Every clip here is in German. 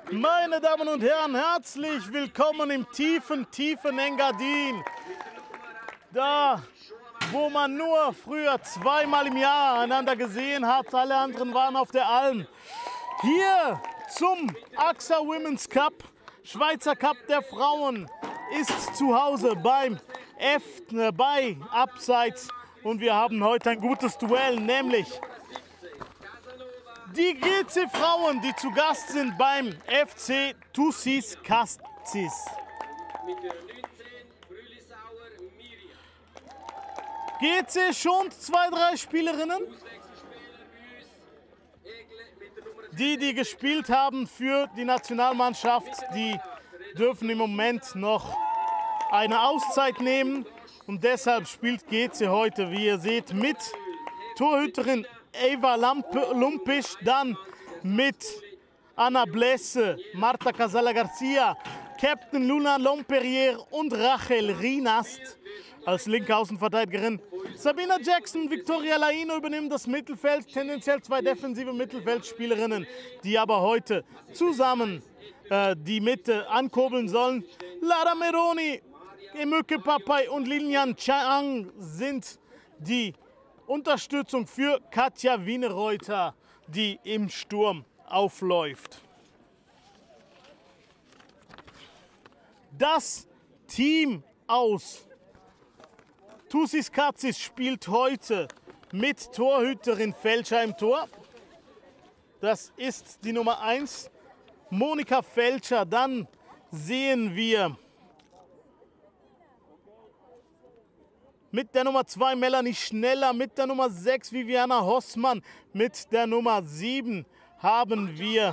Meine Damen und Herren, herzlich willkommen im tiefen Engadin. Da, wo man nur früher zweimal im Jahr einander gesehen hat, alle anderen waren auf der Alm. Hier zum AXA Women's Cup, Schweizer Cup der Frauen, ist zu Hause bei Abseits. Und wir haben heute ein gutes Duell, nämlich die GC Frauen, die zu Gast sind beim FC Thusis Castsis. GC schont 2, 3 Spielerinnen, die gespielt haben für die Nationalmannschaft. Die dürfen im Moment noch eine Auszeit nehmen und deshalb spielt GC heute, wie ihr seht, mit Torhüterin Eva Lumpisch, dann mit Anna Blesse, Marta Casala Garcia, Captain Luna Lomperrier und Rachel Rinast als linke Außenverteidigerin. Sabina Jackson, Victoria Laino übernehmen das Mittelfeld, tendenziell 2 defensive Mittelfeldspielerinnen, die aber heute zusammen die Mitte ankurbeln sollen. Lara Meroni, Emöke Papai und Lilian Chang sind die Unterstützung für Katja Wienerreuter, die im Sturm aufläuft. Das Team aus Thusis Castsis spielt heute mit Torhüterin Felscher im Tor. Das ist die Nummer 1, Monika Felscher. Dann sehen wir mit der Nummer 2 Melanie Schneller, mit der Nummer 6 Viviana Hossmann, mit der Nummer 7 haben wir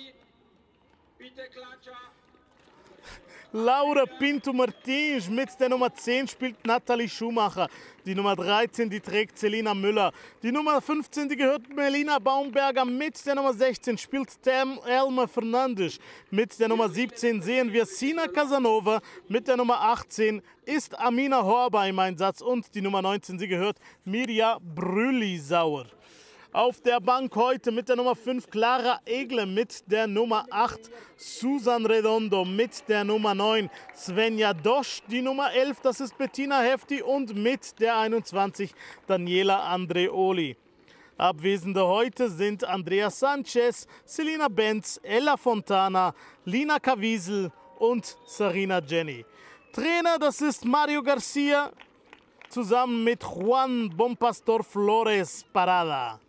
Laura Pinto Martins, mit der Nummer 10 spielt Nathalie Schumacher, die Nummer 13, die trägt Selina Müller, die Nummer 15, die gehört Melina Baumberger, mit der Nummer 16 spielt Elma Fernandes, mit der Nummer 17 sehen wir Sina Casanova, mit der Nummer 18 ist Amina Horba im Einsatz und die Nummer 19, sie gehört Mirja Brüllisauer. Auf der Bank heute mit der Nummer 5 Clara Egle, mit der Nummer 8 Susan Redondo, mit der Nummer 9 Svenja Dosch, die Nummer 11 das ist Bettina Hefti und mit der 21 Daniela Andreoli. Abwesende heute sind Andrea Sanchez, Selina Benz, Ella Fontana, Lina Caviezel und Sarina Jenny. Trainer, das ist Mario Garcia, zusammen mit Juan Bonpastor Flores Parada.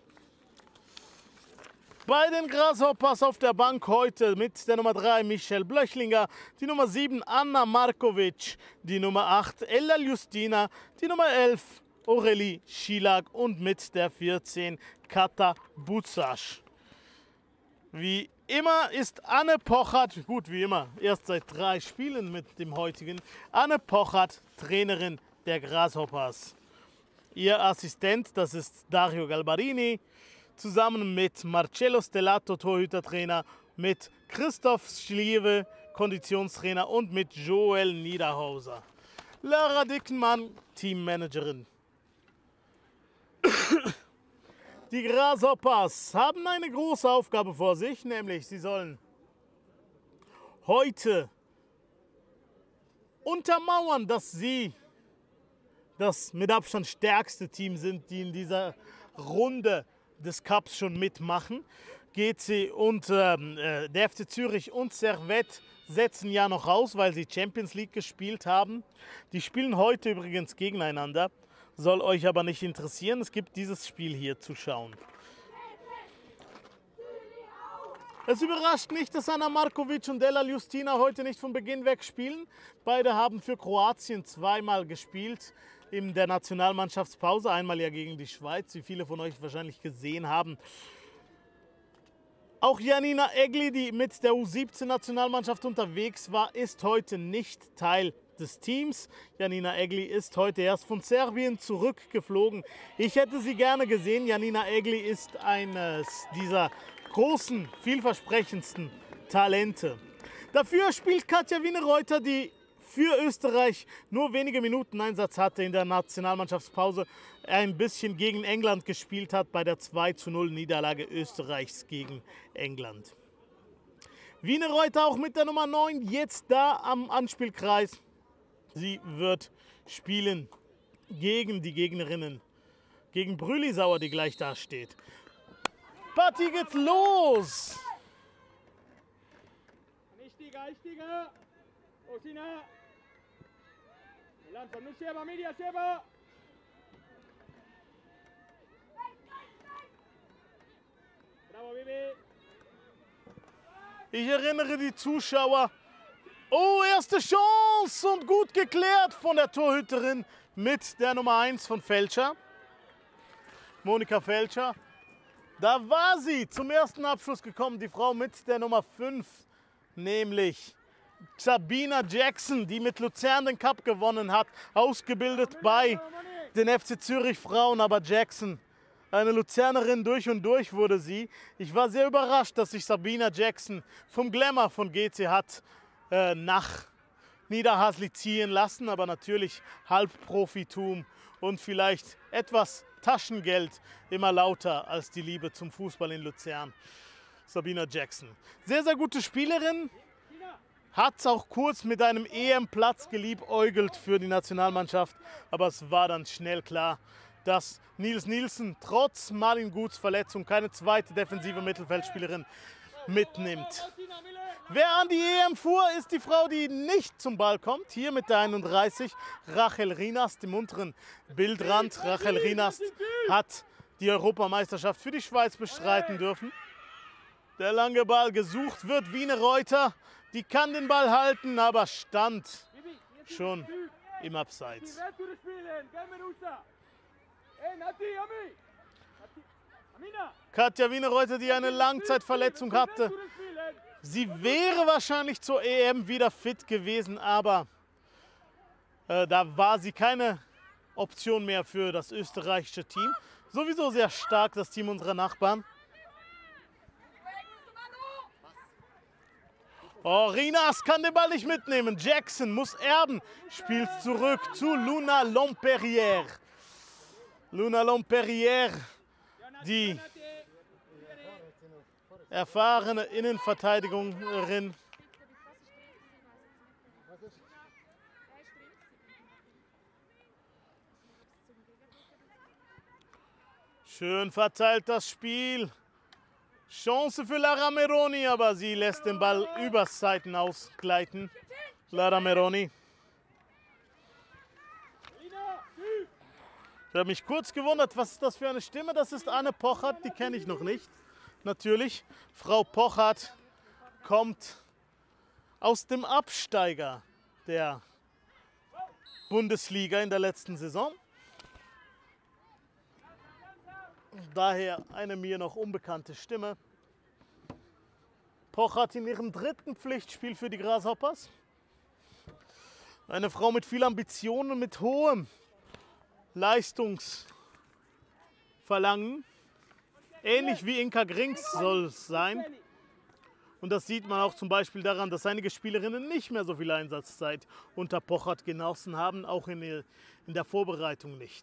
Bei den Grasshoppers auf der Bank heute mit der Nummer 3 Michelle Blöchlinger, die Nummer 7 Anna Markovic, die Nummer 8 Ella Justina, die Nummer 11 Aurelie Schilag und mit der 14 Kata Butzasch. Wie immer ist Anne Pochert, gut wie immer, erst seit 3 Spielen mit dem heutigen, Anne Pochert, Trainerin der Grasshoppers. Ihr Assistent, das ist Dario Galbarini, zusammen mit Marcello Stellato, Torhütertrainer, mit Christoph Schliewe, Konditionstrainer und mit Joel Niederhauser. Lara Dickenmann, Teammanagerin. Die Grasshoppers haben eine große Aufgabe vor sich, nämlich sie sollen heute untermauern, dass sie das mit Abstand stärkste Team sind, die in dieser Runde des Cups schon mitmachen. GC und der FC Zürich und Servette setzen ja noch raus, weil sie Champions League gespielt haben. Die spielen heute übrigens gegeneinander. Soll euch aber nicht interessieren. Es gibt dieses Spiel hier zu schauen. Es überrascht nicht, dass Anna Markovic und Ella Justina heute nicht von Beginn weg spielen. Beide haben für Kroatien 2-mal gespielt in der Nationalmannschaftspause. Einmal ja gegen die Schweiz, wie viele von euch wahrscheinlich gesehen haben. Auch Janina Egli, die mit der U17-Nationalmannschaft unterwegs war, ist heute nicht Teil des Teams. Janina Egli ist heute erst von Serbien zurückgeflogen. Ich hätte sie gerne gesehen. Janina Egli ist eines dieser großen, vielversprechendsten Talente. Dafür spielt Katja Wienerreuter, die für Österreich nur wenige Minuten Einsatz hatte in der Nationalmannschaftspause, ein bisschen gegen England gespielt hat bei der 2:0 Niederlage Österreichs gegen England. Wienereuter auch mit der Nummer 9 jetzt da am Anspielkreis. Sie wird spielen gegen die Gegnerinnen. Gegen Brülisauer, die gleich da steht. Partie geht los! Stiga, Osina. Lanza, non sieva, media, sieva. Bravo, Bibi. Ich erinnere die Zuschauer. Oh, erste Chance und gut geklärt von der Torhüterin mit der Nummer 1 von Feldscher. Monika Feldscher. Da war sie zum ersten Abschluss gekommen, die Frau mit der Nummer 5, nämlich Sabina Jackson, die mit Luzern den Cup gewonnen hat, ausgebildet bei den FC Zürich Frauen, aber Jackson, eine Luzernerin durch und durch wurde sie. Ich war sehr überrascht, dass sich Sabina Jackson vom Glamour von GC hat nach Niederhasli ziehen lassen, aber natürlich Halbprofitum und vielleicht etwas Taschengeld immer lauter als die Liebe zum Fußball in Luzern. Sabina Jackson. Sehr, sehr gute Spielerin. Hat es auch kurz mit einem EM-Platz geliebäugelt für die Nationalmannschaft. Aber es war dann schnell klar, dass Nils Nielsen trotz Malin Guts Verletzung keine zweite defensive Mittelfeldspielerin mitnimmt. Wer an die EM fuhr, ist die Frau, die nicht zum Ball kommt. Hier mit der 31, Rachel Rinast im unteren Bildrand. Rachel Rinast hat die Europameisterschaft für die Schweiz bestreiten dürfen. Der lange Ball gesucht wird. Wienereuter, die kann den Ball halten, aber stand schon im Abseits. Katja Wienereuter, die eine Langzeitverletzung hatte. Sie wäre wahrscheinlich zur EM wieder fit gewesen, aber da war sie keine Option mehr für das österreichische Team. Sowieso sehr stark, das Team unserer Nachbarn. Oh, Rinas kann den Ball nicht mitnehmen. Jackson muss erben. Spielt zurück zu Luna Lomperrière. Luna Lomperrière, die erfahrene Innenverteidigerin. Schön verteilt das Spiel. Chance für Lara Meroni, aber sie lässt den Ball übers Seiten ausgleiten. Lara Meroni. Ich habe mich kurz gewundert, was ist das für eine Stimme? Das ist Anne Pochert, die kenne ich noch nicht. Natürlich, Frau Pochert kommt aus dem Absteiger der Bundesliga in der letzten Saison. Daher eine mir noch unbekannte Stimme. Pochert in ihrem dritten Pflichtspiel für die Grasshoppers. Eine Frau mit viel Ambition und mit hohem Leistungsverlangen. Ähnlich wie Inka Grings soll es sein. Und das sieht man auch zum Beispiel daran, dass einige Spielerinnen nicht mehr so viel Einsatzzeit unter Pochert genossen haben, auch in der Vorbereitung nicht.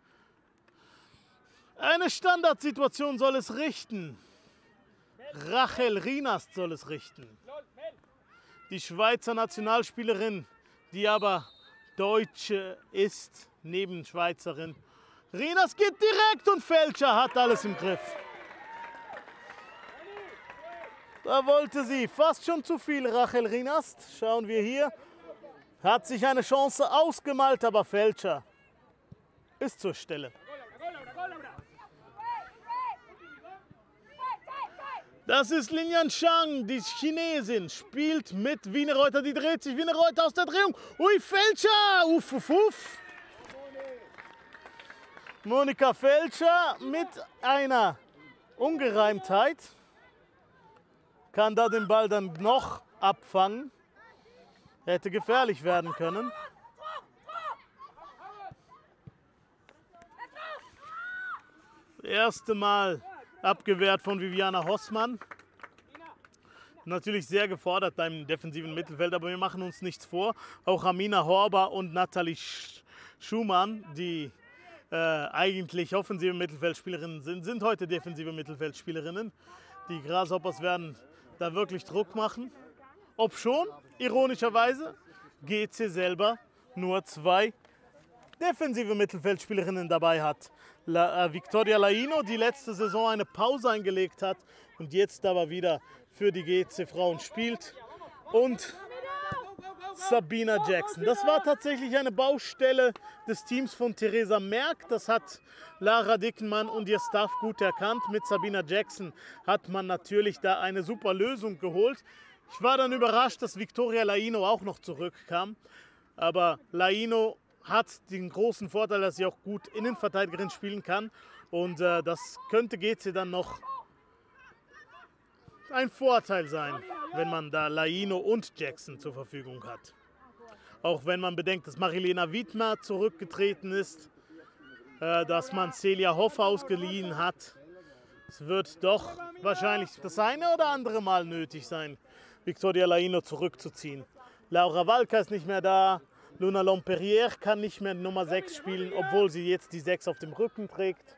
Eine Standardsituation soll es richten. Rachel Rinast soll es richten. Die Schweizer Nationalspielerin, die aber Deutsche ist, neben Schweizerin. Rinast geht direkt und Feldscher hat alles im Griff. Da wollte sie fast schon zu viel, Rachel Rinast. Schauen wir hier. Hat sich eine Chance ausgemalt, aber Feldscher ist zur Stelle. Das ist Lin Yanshang, die Chinesin, spielt mit Wienereuter, die dreht sich. Wienereuter aus der Drehung. Ui, Feldscher! Uff, uff, uff. Monika Feldscher mit einer Ungereimtheit kann da den Ball dann noch abfangen. Hätte gefährlich werden können. Das erste Mal abgewehrt von Viviana Hossmann. Natürlich sehr gefordert beim defensiven Mittelfeld, aber wir machen uns nichts vor. Auch Amina Horber und Nathalie Schumann, die eigentlich offensive Mittelfeldspielerinnen sind heute defensive Mittelfeldspielerinnen. Die Grasshoppers werden da wirklich Druck machen. Obschon, ironischerweise, GC selber nur 2 defensive Mittelfeldspielerinnen dabei hat. Victoria Laino, die letzte Saison eine Pause eingelegt hat und jetzt aber wieder für die GC Frauen spielt. Und Sabina Jackson. Das war tatsächlich eine Baustelle des Teams von Theresa Merck. Das hat Lara Dickenmann und ihr Staff gut erkannt. Mit Sabina Jackson hat man natürlich da eine super Lösung geholt. Ich war dann überrascht, dass Victoria Laino auch noch zurückkam. Aber Laino hat den großen Vorteil, dass sie auch gut Innenverteidigerin spielen kann. Und das könnte GC dann noch ein Vorteil sein, wenn man da Laino und Jackson zur Verfügung hat. Auch wenn man bedenkt, dass Marilena Wiedmer zurückgetreten ist, dass man Celia Hoff ausgeliehen hat. Es wird doch wahrscheinlich das eine oder andere Mal nötig sein, Victoria Laino zurückzuziehen. Laura Walker ist nicht mehr da. Luna Lomperrier kann nicht mehr Nummer 6 spielen, obwohl sie jetzt die 6 auf dem Rücken trägt.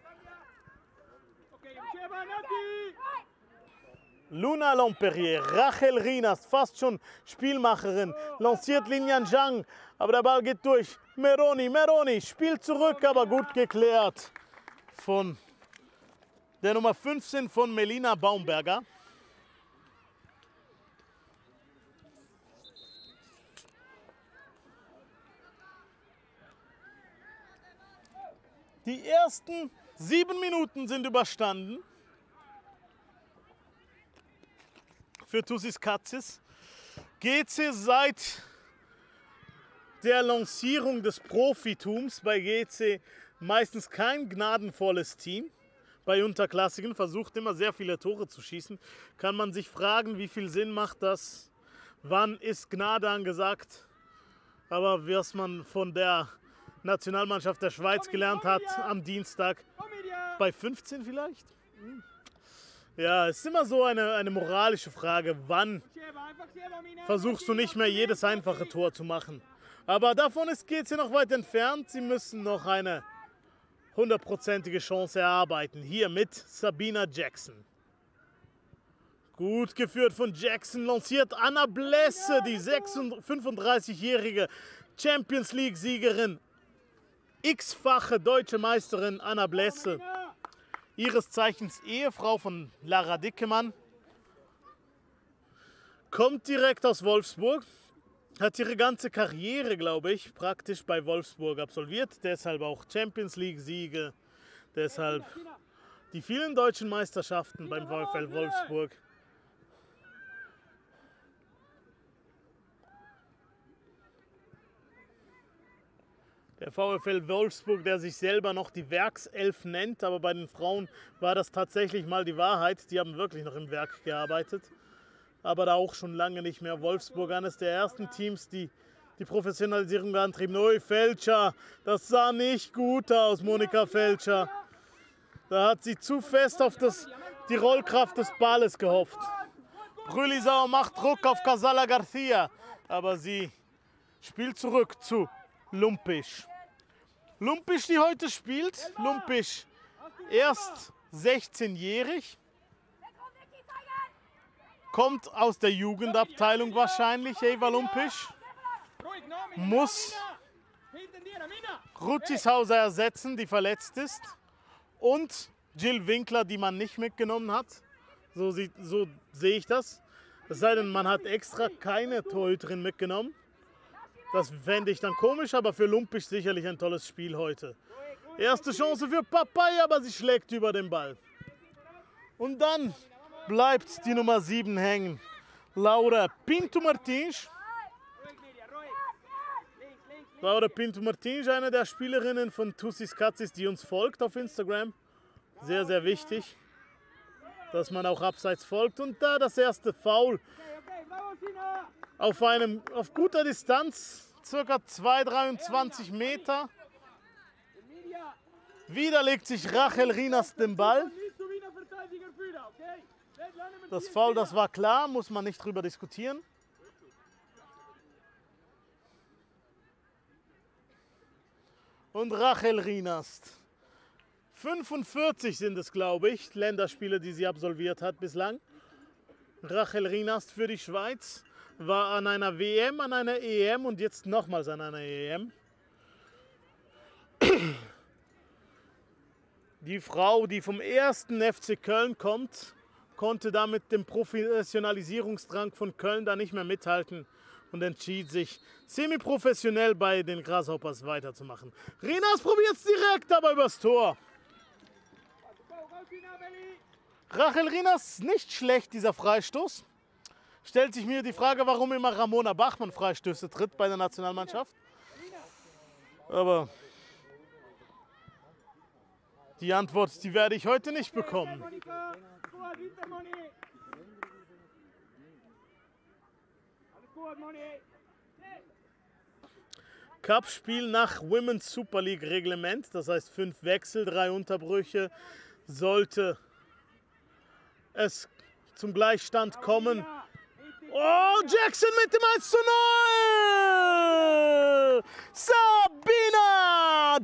Luna Lomperrier, Rachel Rinas, fast schon Spielmacherin, lanciert Lilian Zhang, aber der Ball geht durch. Meroni spielt zurück, aber gut geklärt von der Nummer 15 von Melina Baumberger. Die ersten 7 Minuten sind überstanden für Tussis Katzis. GC seit der Lancierung des Profitums bei GC meistens kein gnadenvolles Team. Bei Unterklassigen versucht immer sehr viele Tore zu schießen. Kann man sich fragen, wie viel Sinn macht das? Wann ist Gnade angesagt? Aber was man von der Nationalmannschaft der Schweiz gelernt hat am Dienstag, bei 15 vielleicht? Ja, es ist immer so eine moralische Frage, wann versuchst du nicht mehr jedes einfache Tor zu machen. Aber davon ist GC noch weit entfernt. Sie müssen noch eine 100%ige Chance erarbeiten. Hier mit Sabina Jackson. Gut geführt von Jackson, lanciert Anna Blesse, die 35-jährige Champions League-Siegerin. X-fache deutsche Meisterin Anna Blesse. Ihres Zeichens Ehefrau von Lara Dickemann. Kommt direkt aus Wolfsburg. Hat ihre ganze Karriere, glaube ich, praktisch bei Wolfsburg absolviert. Deshalb auch Champions League-Siege. Deshalb die vielen deutschen Meisterschaften beim VfL Wolfsburg. Der VfL Wolfsburg, der sich selber noch die Werkself nennt, aber bei den Frauen war das tatsächlich mal die Wahrheit. Die haben wirklich noch im Werk gearbeitet. Aber da auch schon lange nicht mehr. Wolfsburg, eines der ersten Teams, die die Professionalisierung antrieben. Ui, Feldscher, das sah nicht gut aus, Monika Feldscher. Da hat sie zu fest auf die Rollkraft des Balles gehofft. Brülisau macht Druck auf Casala Garcia, aber sie spielt zurück zu Lumpisch. Lumpisch, die heute spielt. Lumpisch erst 16-jährig. Kommt aus der Jugendabteilung wahrscheinlich, Eva Lumpisch. Muss Rutishauser ersetzen, die verletzt ist. Und Jill Winkler, die man nicht mitgenommen hat. So sehe ich das. Es sei denn, man hat extra keine Torhüterin mitgenommen. Das fände ich dann komisch, aber für Lumpisch sicherlich ein tolles Spiel heute. Erste Chance für Papai, aber sie schlägt über den Ball. Und dann bleibt die Nummer 7 hängen. Laura Pinto Martins. Laura Pinto Martins, eine der Spielerinnen von Tussis Katzis, die uns folgt auf Instagram. Sehr, sehr wichtig, dass man auch abseits folgt. Und da das erste Foul auf guter Distanz, ca. 2,23 Meter. Wieder legt sich Rachel Rinas den Ball. Das Foul, das war klar, muss man nicht drüber diskutieren. Und Rachel Rinas. 45 sind es, glaube ich, Länderspiele, die sie absolviert hat bislang. Rachel Rinast für die Schweiz war an einer WM, an einer EM und jetzt nochmals an einer EM. Die Frau, die vom 1. FC Köln kommt, konnte da mit dem Professionalisierungsdrang von Köln da nicht mehr mithalten und entschied sich, semi-professionell bei den Grasshoppers weiterzumachen. Rinast probiert es direkt, aber übers Tor. Rachel Rinast, nicht schlecht, dieser Freistoß. Stellt sich mir die Frage, warum immer Ramona Bachmann Freistöße tritt bei der Nationalmannschaft. Aber die Antwort, die werde ich heute nicht bekommen. Cup-Spiel nach Women's Super League Reglement, das heißt 5 Wechsel, 3 Unterbrüche, sollte es zum Gleichstand kommen. Oh, Jackson mit dem 1:0! Sabina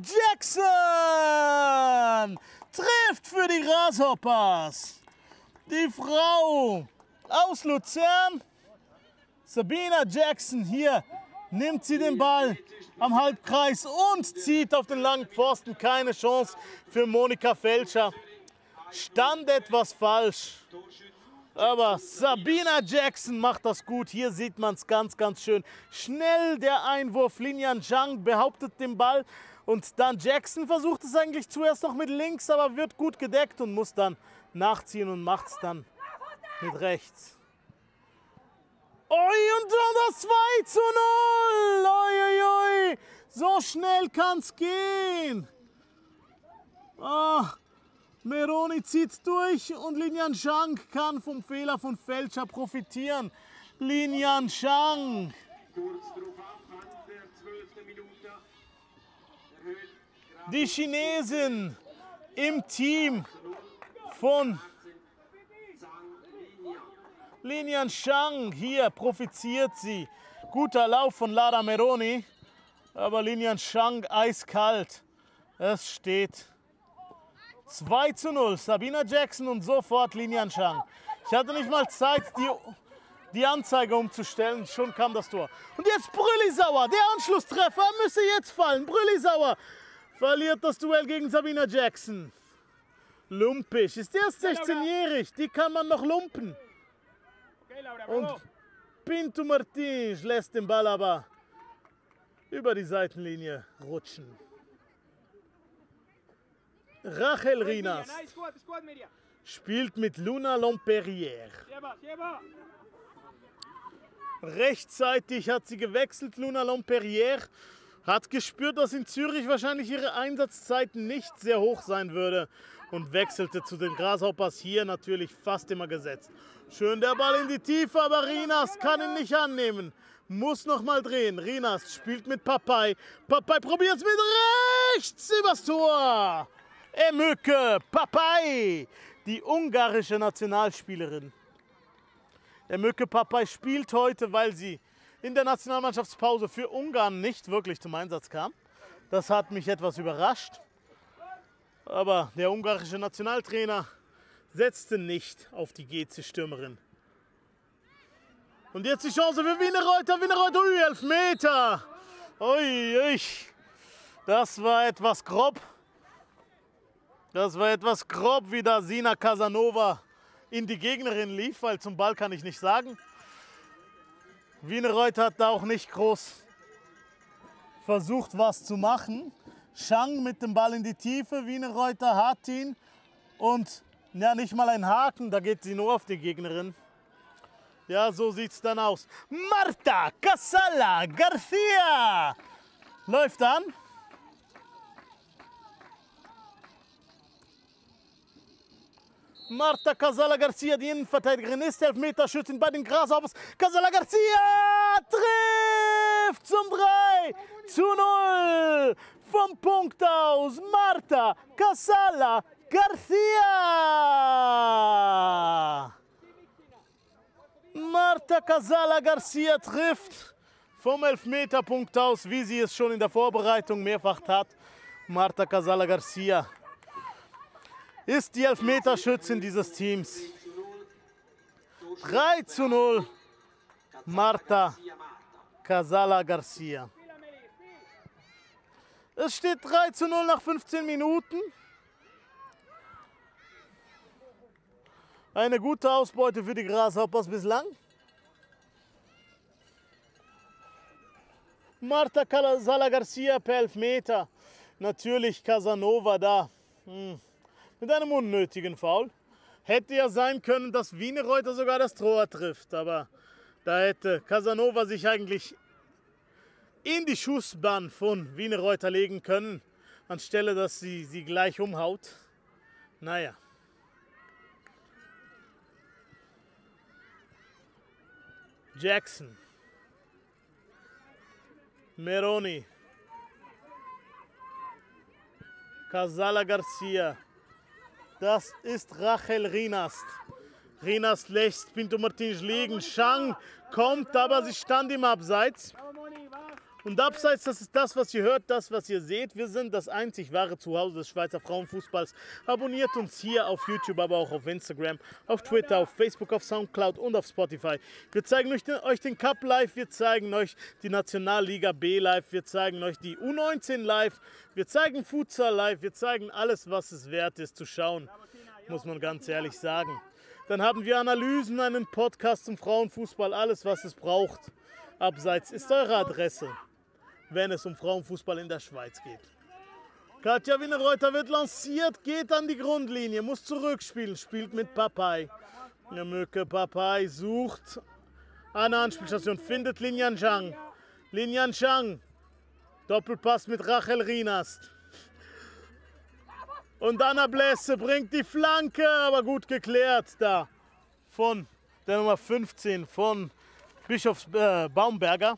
Jackson trifft für die Grasshoppers. Die Frau aus Luzern, Sabina Jackson, hier nimmt sie den Ball am Halbkreis und zieht auf den langen Pfosten. Keine Chance für Monika Felscher. Stand etwas falsch. Aber Sabina Jackson macht das gut. Hier sieht man es ganz, ganz schön. Schnell der Einwurf. Linian Zhang behauptet den Ball. Und dann Jackson versucht es eigentlich zuerst noch mit links, aber wird gut gedeckt und muss dann nachziehen und macht es dann mit rechts. Oi, und dann das 2:0. Oi, oi, oi. So schnell kann es gehen. Meroni zieht durch und Linian Zhang kann vom Fehler von Felscher profitieren. Linian Zhang. Die Chinesin im Team von Linian Zhang. Hier profitiert sie. Guter Lauf von Lara Meroni, aber Linian Zhang eiskalt. Es steht 2:0, Sabina Jackson und sofort Linian Zhang. Ich hatte nicht mal Zeit, die Anzeige umzustellen, schon kam das Tor. Und jetzt Brüllisauer, der Anschlusstreffer müsse jetzt fallen. Brüllisauer verliert das Duell gegen Sabina Jackson. Lumpisch, ist erst 16-jährig, die kann man noch lumpen. Und Pinto Martins lässt den Ball aber über die Seitenlinie rutschen. Rachel Rinast spielt mit Luna Lomperrière. Rechtzeitig hat sie gewechselt, Luna Lomperrière. Hat gespürt, dass in Zürich wahrscheinlich ihre Einsatzzeiten nicht sehr hoch sein würde. Und wechselte zu den Grasshoppers, hier natürlich fast immer gesetzt. Schön der Ball in die Tiefe, aber Rinast kann ihn nicht annehmen. Muss noch mal drehen. Rinast spielt mit Papay. Papay probiert es mit rechts übers Tor. Emöke Papay, die ungarische Nationalspielerin. Emöke Papay spielt heute, weil sie in der Nationalmannschaftspause für Ungarn nicht wirklich zum Einsatz kam. Das hat mich etwas überrascht. Aber der ungarische Nationaltrainer setzte nicht auf die GC-Stürmerin. Und jetzt die Chance für Wienerreuter. Wienerreuter, ui, 11 Meter. Ui, ui. Das war etwas grob. Das war etwas grob, wie da Sina Casanova in die Gegnerin lief, weil zum Ball kann ich nicht sagen. Wienerreuter hat da auch nicht groß versucht, was zu machen. Zhang mit dem Ball in die Tiefe, Wienerreuter hat ihn und ja, nicht mal ein Haken, da geht sie nur auf die Gegnerin. Ja, so sieht es dann aus. Marta Casala Garcia läuft an. Marta Casala Garcia, die Innenverteidigerin, ist Elfmeterschützin bei den Grasshoppers. Casala Garcia trifft zum 3:0 vom Punkt aus. Marta Casala Garcia. Marta Casala Garcia trifft vom Elfmeterpunkt aus, wie sie es schon in der Vorbereitung mehrfach tat. Marta Casala Garcia ist die Elfmeterschützin dieses Teams. 3:0. Marta Casala Garcia. Es steht 3:0 nach 15 Minuten. Eine gute Ausbeute für die Grasshoppers bislang. Marta Casala Garcia per Elfmeter. Natürlich Casanova da. Mit einem unnötigen Foul. Hätte ja sein können, dass Wienerreuter sogar das Tor trifft. Aber da hätte Casanova sich eigentlich in die Schussbahn von Wienerreuter legen können, anstelle dass sie gleich umhaut. Naja. Jackson. Meroni. Casala Garcia. Das ist Rachel Rinast. Rinast lässt Pinto Martins liegen. Chang kommt, aber sie stand im Abseits. Und Abseits, das ist das, was ihr hört, das, was ihr seht. Wir sind das einzig wahre Zuhause des Schweizer Frauenfußballs. Abonniert uns hier auf YouTube, aber auch auf Instagram, auf Twitter, auf Facebook, auf Soundcloud und auf Spotify. Wir zeigen euch den Cup live, wir zeigen euch die Nationalliga B live, wir zeigen euch die U19 live, wir zeigen Futsal live, wir zeigen alles, was es wert ist zu schauen, muss man ganz ehrlich sagen. Dann haben wir Analysen, einen Podcast zum Frauenfußball, alles, was es braucht. Abseits ist eure Adresse, wenn es um Frauenfußball in der Schweiz geht. Katja Wienerreuter wird lanciert, geht an die Grundlinie, muss zurückspielen, spielt mit Papai. Mücke Papai sucht eine Anspielstation, findet Lin Zhang. Lin Zhang, Doppelpass mit Rachel Rinast. Und Anna Blässe bringt die Flanke, aber gut geklärt da von der Nummer 15 von Bischofs Baumberger.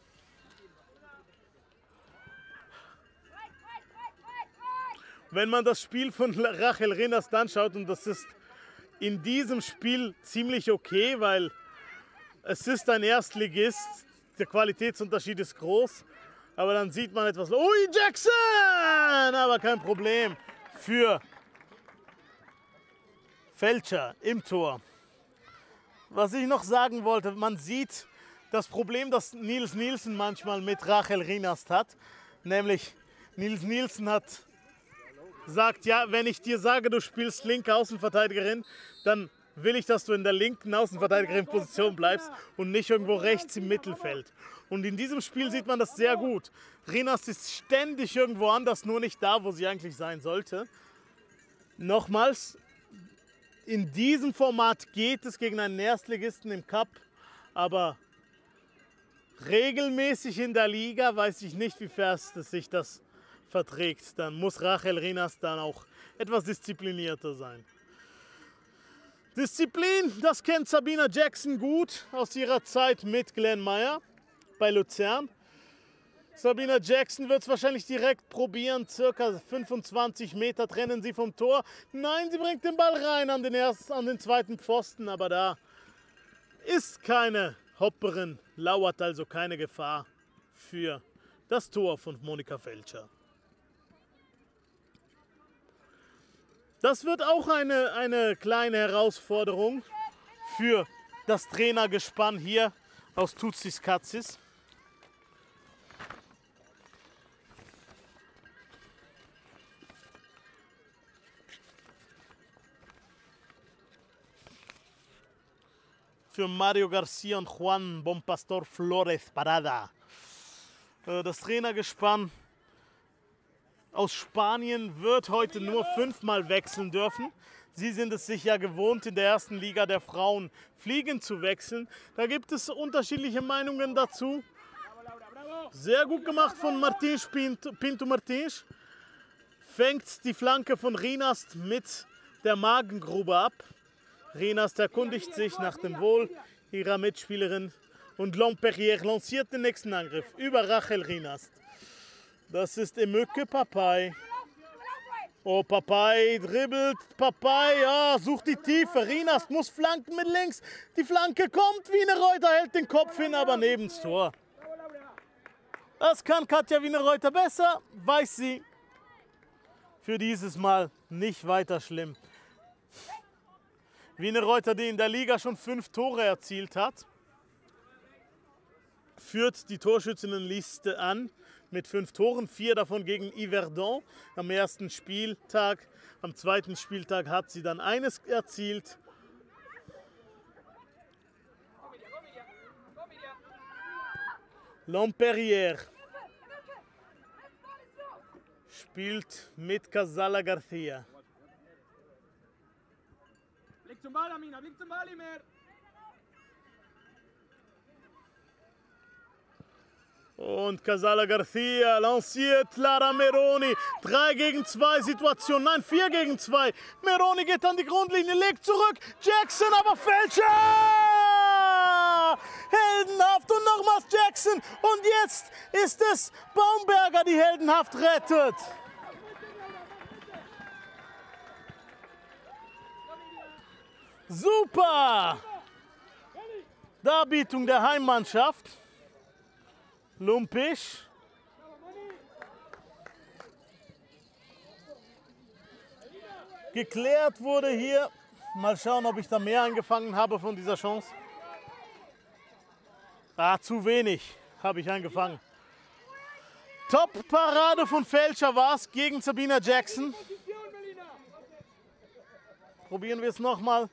Wenn man das Spiel von Rachel Rinast anschaut, und das ist in diesem Spiel ziemlich okay, weil es ist ein Erstligist, der Qualitätsunterschied ist groß, aber dann sieht man etwas, ui Jackson, aber kein Problem für Feldscher im Tor. Was ich noch sagen wollte, man sieht das Problem, das Nils Nielsen manchmal mit Rachel Rinast hat, nämlich Nils Nielsen sagt, ja, wenn ich dir sage, du spielst linke Außenverteidigerin, dann will ich, dass du in der linken Außenverteidigerin-Position bleibst und nicht irgendwo rechts im Mittelfeld. Und in diesem Spiel sieht man das sehr gut. Rinast ist ständig irgendwo anders, nur nicht da, wo sie eigentlich sein sollte. Nochmals, in diesem Format geht es gegen einen Erstligisten im Cup, aber regelmäßig in der Liga weiß ich nicht, wie fest sich das verträgt. Dann muss Rachel Rinast dann auch etwas disziplinierter sein. Disziplin, das kennt Sabina Jackson gut aus ihrer Zeit mit Glenn Meyer bei Luzern. Sabina Jackson wird es wahrscheinlich direkt probieren. Circa 25 Meter trennen sie vom Tor. Nein, sie bringt den Ball rein an den zweiten Pfosten, aber da ist keine Hopperin, lauert also keine Gefahr für das Tor von Monika Feldscher. Das wird auch eine kleine Herausforderung für das Trainergespann hier aus Tutsis Katzis. Für Mario Garcia und Juan Bonpastor Flores Parada. Das Trainergespann aus Spanien wird heute nur 5-mal wechseln dürfen. Sie sind es sich ja gewohnt, in der ersten Liga der Frauen fliegend zu wechseln. Da gibt es unterschiedliche Meinungen dazu. Sehr gut gemacht von Pinto Martins. Fängt die Flanke von Rinast mit der Magengrube ab. Rinast erkundigt sich nach dem Wohl ihrer Mitspielerin und Lomperrier lanciert den nächsten Angriff über Rachel Rinast. Das ist Emöke Papai. Oh, Papai dribbelt. Papai, ja, sucht die Tiefe. Rinast muss flanken mit links. Die Flanke kommt. Wienerreuter hält den Kopf hin, aber neben das Tor. Das kann Katja Wienerreuter besser, weiß sie. Für dieses Mal nicht weiter schlimm. Wienerreuter, die in der Liga schon 5 Tore erzielt hat, führt die Torschützinnenliste an mit 5 Toren, 4 davon gegen Yverdon am ersten Spieltag. Am zweiten Spieltag hat sie dann eines erzielt. Lampérière spielt mit Casala Garcia. Blick zum Ball, Amina, Blick zum Ball, Imer. Und Casala Garcia lanciert Lara Meroni. 3 gegen 2 Situation. Nein, 4 gegen 2. Meroni geht an die Grundlinie, legt zurück. Jackson, aber Fälscher! Heldenhaft und nochmals Jackson. Und jetzt ist es Baumberger, die heldenhaft rettet. Super! Darbietung der Heimmannschaft. Lumpisch. Geklärt wurde hier. Mal schauen, ob ich da mehr eingefangen habe von dieser Chance. Ah, zu wenig habe ich eingefangen. Top-Parade von Fälscher war es gegen Sabina Jackson. Probieren wir es nochmal.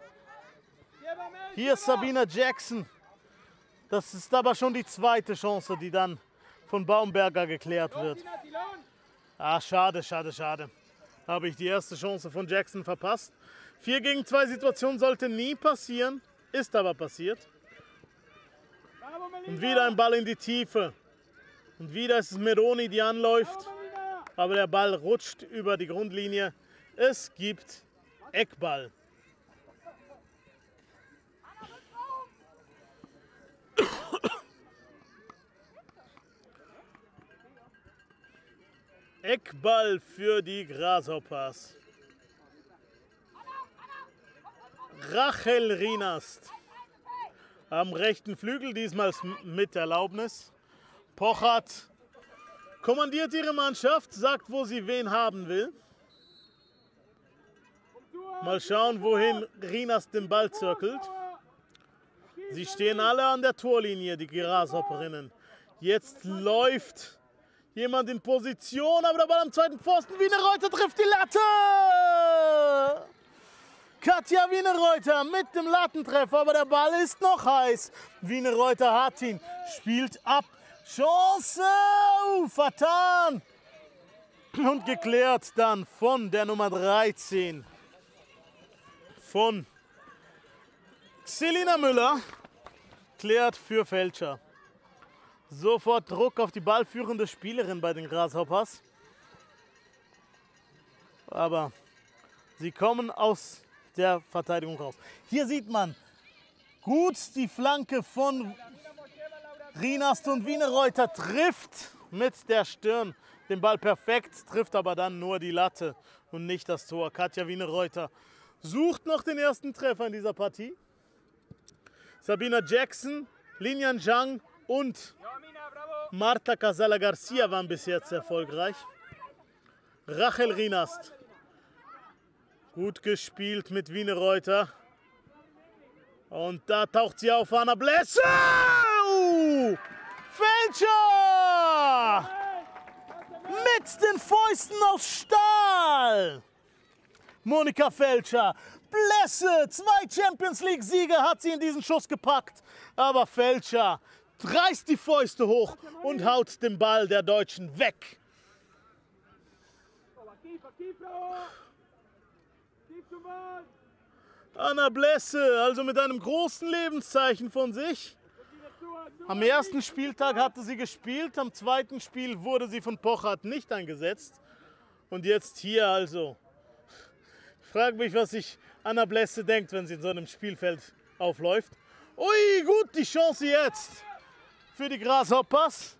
Hier ist Sabina Jackson. Das ist aber schon die zweite Chance, die dann von Baumberger geklärt wird. Ah, schade, schade, schade. Habe ich die erste Chance von Jackson verpasst. 4 gegen 2 Situation sollte nie passieren, ist aber passiert. Und wieder ein Ball in die Tiefe. Und wieder ist es Meroni, die anläuft. Aber der Ball rutscht über die Grundlinie. Es gibt Eckball. Eckball für die Grasshoppers. Rachel Rinast am rechten Flügel, diesmal mit Erlaubnis. Pochert kommandiert ihre Mannschaft, sagt, wo sie wen haben will. Mal schauen, wohin Rinast den Ball zirkelt. Sie stehen alle an der Torlinie, die Grasshopperinnen. Jetzt läuft jemand in Position, aber der Ball am zweiten Pfosten. Wienerreuter trifft die Latte! Katja Wienerreuter mit dem Lattentreffer, aber der Ball ist noch heiß. Wienerreuter hat ihn, spielt ab. Chance! Vertan! Und geklärt dann von der Nummer 13. Von Selina Müller. Klärt für Fälscher. Sofort Druck auf die ballführende Spielerin bei den Grasshoppers. Aber sie kommen aus der Verteidigung raus. Hier sieht man gut die Flanke von Rinast und Wienerreuter trifft mit der Stirn den Ball perfekt, trifft aber dann nur die Latte und nicht das Tor. Katja Wienerreuter sucht noch den ersten Treffer in dieser Partie. Sabina Jackson, Linian Zhang und Marta Casala Garcia waren bis jetzt erfolgreich. Rachel Rinast. Gut gespielt mit Wienerreuter. Und da taucht sie auf, Anna Blesse. Fälscher! Mit den Fäusten aus Stahl. Monika Fälscher. Blesse, 2 Champions-League-Siege hat sie in diesen Schuss gepackt. Aber Fälscher reißt die Fäuste hoch und haut den Ball der Deutschen weg. Anna Blesse, also mit einem großen Lebenszeichen von sich. Am ersten Spieltag hatte sie gespielt, am zweiten Spiel wurde sie von Pochert nicht eingesetzt. Und jetzt hier also. Ich frage mich, was sich Anna Blesse denkt, wenn sie in so einem Spielfeld aufläuft. Ui, gut, die Chance jetzt für die Grasshoppers.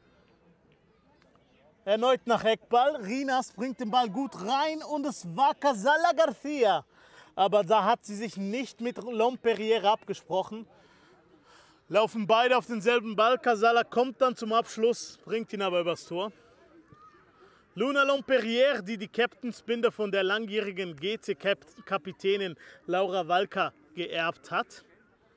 Erneut nach Eckball. Rinast bringt den Ball gut rein und es war Casala Garcia. Aber da hat sie sich nicht mit Lampérière abgesprochen. Laufen beide auf denselben Ball. Casala kommt dann zum Abschluss, bringt ihn aber übers Tor. Luna Lomperière, die die Captainsbinde von der langjährigen GC-Kapitänin Laura Walker geerbt hat.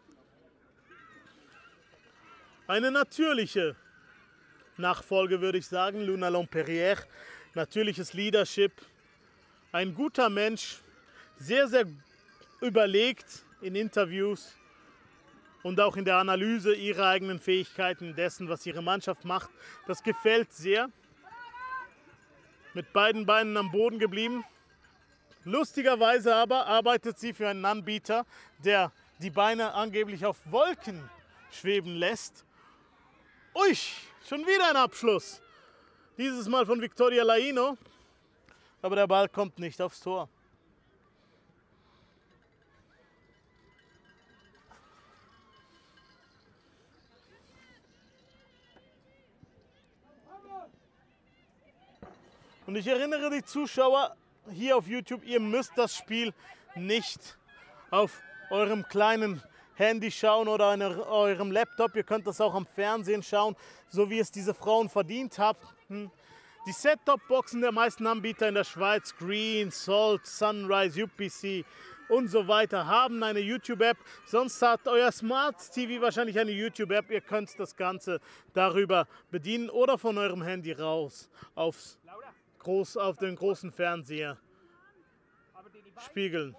Eine natürliche Nachfolge, würde ich sagen. Luna Lomperière, natürliches Leadership, ein guter Mensch, sehr, sehr überlegt in Interviews und auch in der Analyse ihrer eigenen Fähigkeiten, dessen, was ihre Mannschaft macht. Das gefällt sehr. Mit beiden Beinen am Boden geblieben. Lustigerweise aber arbeitet sie für einen Anbieter, der die Beine angeblich auf Wolken schweben lässt. Ui, schon wieder ein Abschluss. Dieses Mal von Victoria Laino. Aber der Ball kommt nicht aufs Tor. Und ich erinnere die Zuschauer hier auf YouTube, ihr müsst das Spiel nicht auf eurem kleinen Handy schauen oder an eurem Laptop. Ihr könnt das auch am Fernsehen schauen, so wie es diese Frauen verdient haben. Die Set-Top-Boxen der meisten Anbieter in der Schweiz, Green, Salt, Sunrise, UPC und so weiter, haben eine YouTube-App. Sonst hat euer Smart TV wahrscheinlich eine YouTube-App. Ihr könnt das Ganze darüber bedienen oder von eurem Handy raus auf den großen Fernseher spiegeln.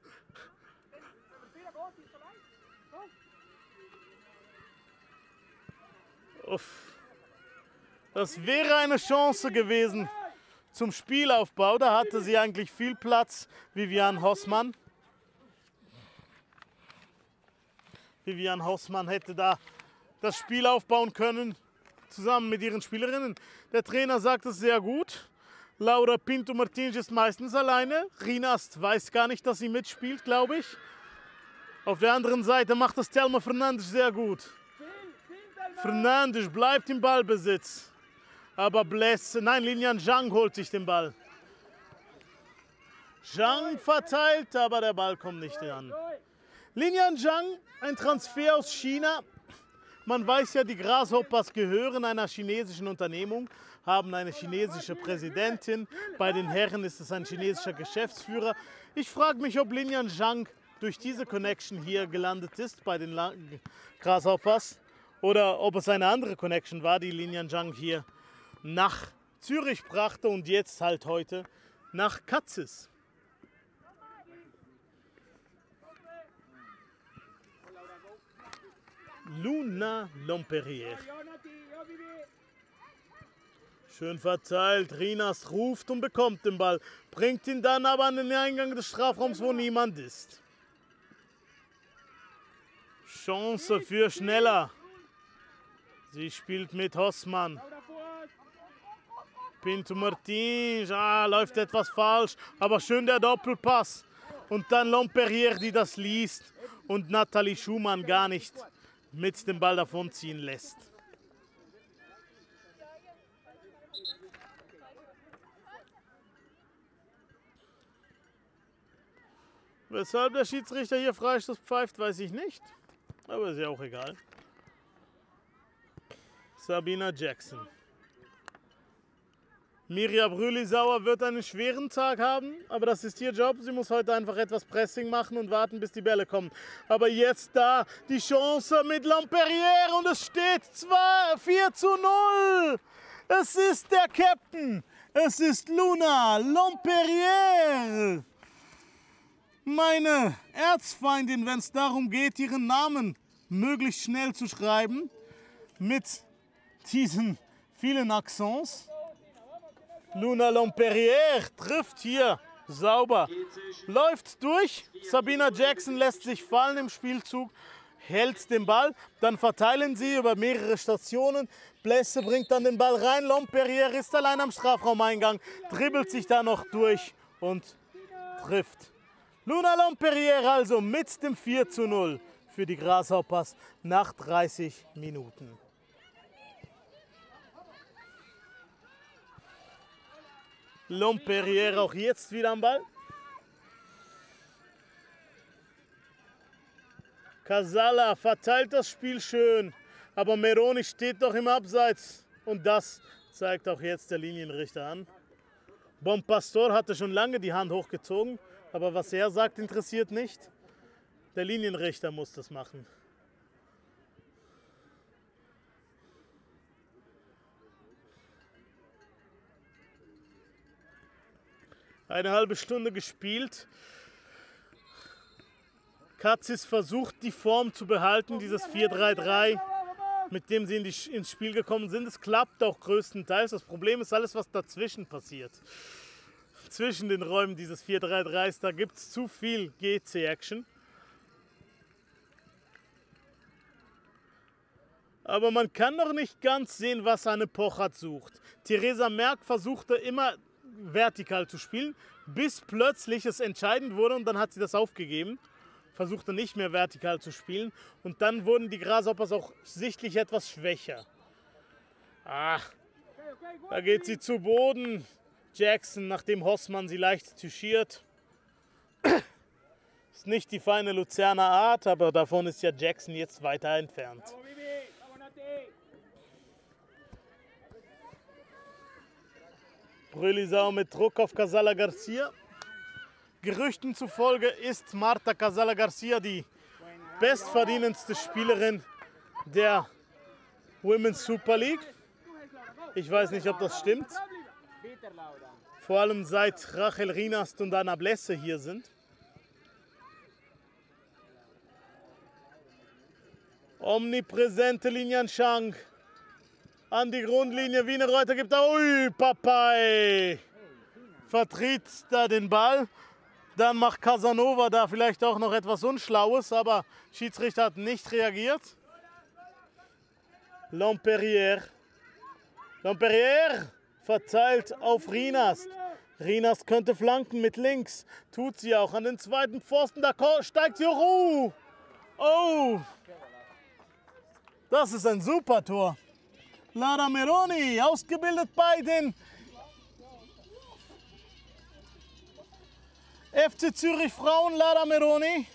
Uff. Das wäre eine Chance gewesen zum Spielaufbau. Da hatte sie eigentlich viel Platz, Vivian Hossmann. Vivian Hossmann hätte da das Spiel aufbauen können, zusammen mit ihren Spielerinnen. Der Trainer sagt es sehr gut. Laura Pinto Martins ist meistens alleine. Rinast weiß gar nicht, dass sie mitspielt, glaube ich. Auf der anderen Seite macht das Thelma Fernandes sehr gut. Fernandes bleibt im Ballbesitz. Aber Linian Zhang holt sich den Ball. Zhang verteilt, aber der Ball kommt nicht an. Linian Zhang, ein Transfer aus China. Man weiß ja, die Grasshoppers gehören einer chinesischen Unternehmung, haben eine chinesische Präsidentin. Bei den Herren ist es ein chinesischer Geschäftsführer. Ich frage mich, ob Linian Zhang durch diese Connection hier gelandet ist bei den Grasshoppers oder ob es eine andere Connection war, die Linian Zhang hier nach Zürich brachte und jetzt halt heute nach Katzis. Luna Lomperière. Schön verteilt. Rinas ruft und bekommt den Ball. Bringt ihn dann aber an den Eingang des Strafraums, wo niemand ist. Chance für Schneller. Sie spielt mit Hossmann. Pinto Martins. Läuft etwas falsch. Aber schön der Doppelpass. Und dann Lomperière, die das liest. Und Nathalie Schumann gar nicht mit dem Ball davonziehen lässt. Weshalb der Schiedsrichter hier Freistoß pfeift, weiß ich nicht. Aber ist ja auch egal. Sabina Jackson. Mirja Brülisauer wird einen schweren Tag haben, aber das ist ihr Job. Sie muss heute einfach etwas Pressing machen und warten, bis die Bälle kommen. Aber jetzt da die Chance mit Lomperière und es steht 4:0. Es ist der Captain. Es ist Luna Lomperière. Meine Erzfeindin, wenn es darum geht, ihren Namen möglichst schnell zu schreiben, mit diesen vielen Accents. Luna Lomperière trifft hier sauber, läuft durch. Sabina Jackson lässt sich fallen im Spielzug, hält den Ball, dann verteilen sie über mehrere Stationen. Blesse bringt dann den Ball rein, Lomperière ist allein am Strafraumeingang, dribbelt sich da noch durch und trifft. Luna Lomperière also mit dem 4:0 für die Grasshoppers nach 30 Minuten. Lomperière auch jetzt wieder am Ball. Casala verteilt das Spiel schön, aber Meroni steht doch im Abseits. Und das zeigt auch jetzt der Linienrichter an. Bonpastor hatte schon lange die Hand hochgezogen, aber was er sagt, interessiert nicht. Der Linienrichter muss das machen. Eine halbe Stunde gespielt. Katzis versucht, die Form zu behalten, dieses 4-3-3, mit dem sie ins Spiel gekommen sind. Es klappt auch größtenteils. Das Problem ist alles, was dazwischen passiert. Zwischen den Räumen dieses 4-3-3s, da gibt es zu viel GC-Action. Aber man kann noch nicht ganz sehen, was Anne Pochert sucht. Theresa Merck versuchte immer vertikal zu spielen, bis plötzlich es entscheidend wurde und dann hat sie das aufgegeben. Versuchte nicht mehr vertikal zu spielen und dann wurden die Grasshoppers auch sichtlich etwas schwächer. Da geht sie zu Boden. Jackson, nachdem Hossmann sie leicht touchiert. Ist nicht die feine Luzerner Art, aber davon ist ja Jackson jetzt weiter entfernt. Brülisau mit Druck auf Casala Garcia. Gerüchten zufolge ist Marta Casala Garcia die bestverdienendste Spielerin der Women's Super League. Ich weiß nicht, ob das stimmt. Vor allem seit Rachel Rinast und Anna Blesse hier sind. Omnipräsente Linian Shang an die Grundlinie. Wienerreuter gibt da, ui, Papai vertritt da den Ball. Dann macht Casanova da vielleicht auch noch etwas Unschlaues, aber Schiedsrichter hat nicht reagiert. Lamperière verteilt auf Rinast. Rinast könnte flanken mit links. Tut sie auch an den zweiten Pfosten. Da steigt sie hoch. Oh, das ist ein super Tor. Lara Meroni, ausgebildet bei den FC Zürich Frauen. Lara Meroni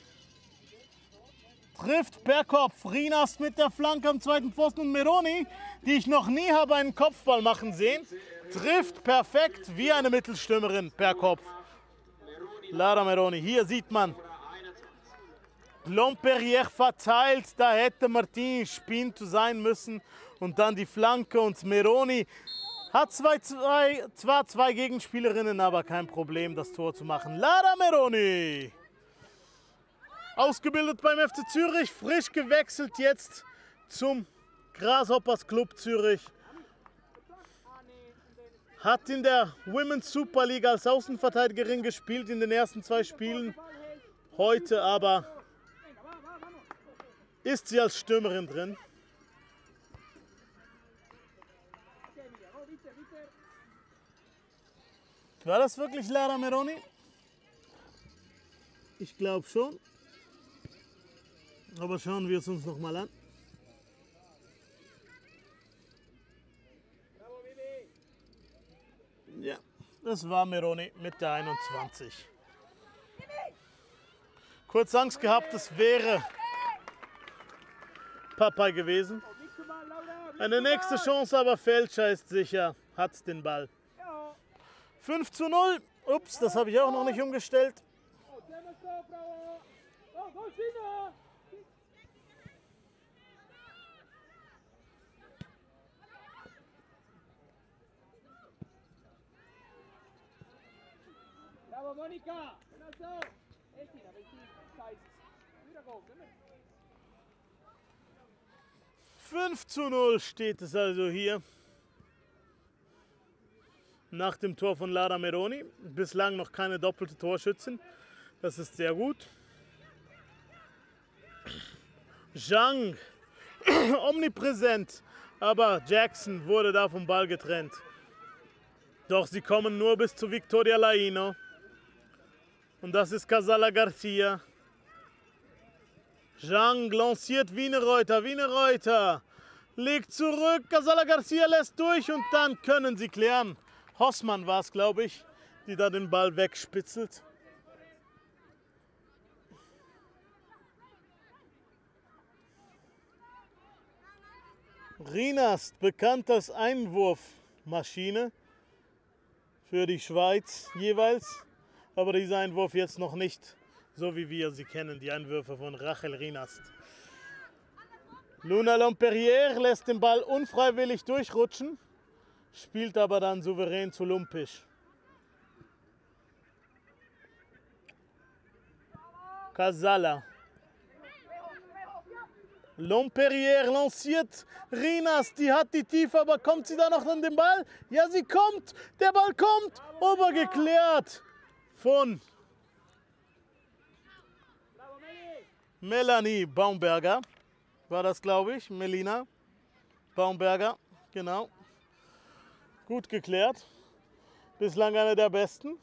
trifft per Kopf. Rinast mit der Flanke am zweiten Pfosten und Meroni, die ich noch nie habe einen Kopfball machen sehen, trifft perfekt wie eine Mittelstürmerin per Kopf. Lara Meroni, hier sieht man, Lamperière verteilt, da hätte Martin Spinto sein müssen und dann die Flanke und Meroni hat zwar zwei Gegenspielerinnen, aber kein Problem, das Tor zu machen. Lara Meroni, ausgebildet beim FC Zürich, frisch gewechselt jetzt zum Grasshoppers Club Zürich. Hat in der Women's Super League als Außenverteidigerin gespielt in den ersten 2 Spielen. Heute aber ist sie als Stürmerin drin. War das wirklich Lara Meroni? Ich glaube schon. Aber schauen wir es uns noch mal an. Ja, das war Meroni mit der 21. Kurz Angst gehabt, es wäre Papai gewesen. Eine nächste Chance, aber Felscher ist sicher, hat den Ball. 5:0. Ups, das habe ich auch noch nicht umgestellt. Bravo Monika! 5:0 steht es also hier. Nach dem Tor von Lara Meroni. Bislang noch keine doppelte Torschützin. Das ist sehr gut. Zhang, omnipräsent, aber Jackson wurde da vom Ball getrennt. Doch sie kommen nur bis zu Victoria Laino. Und das ist Casala Garcia. Zhang lanciert Wienerreuter. Wienerreuter legt zurück. Casala Garcia lässt durch und dann können sie klären. Hossmann war es, glaube ich, die da den Ball wegspitzelt. Rinast, bekannt als Einwurfmaschine. für die Schweiz jeweils. Aber dieser Einwurf jetzt noch nicht so, wie wir sie kennen, die Einwürfe von Rachel Rinast. Luna Lemperrier lässt den Ball unfreiwillig durchrutschen, spielt aber dann souverän zu Lumpisch. Casala. Lemperrier lanciert Rinast, die hat die Tiefe, aber kommt sie da noch an den Ball? Ja, sie kommt, der Ball kommt, obergeklärt von Melanie Baumberger, war das, glaube ich, Melina Baumberger, genau. Gut geklärt, bislang einer der besten.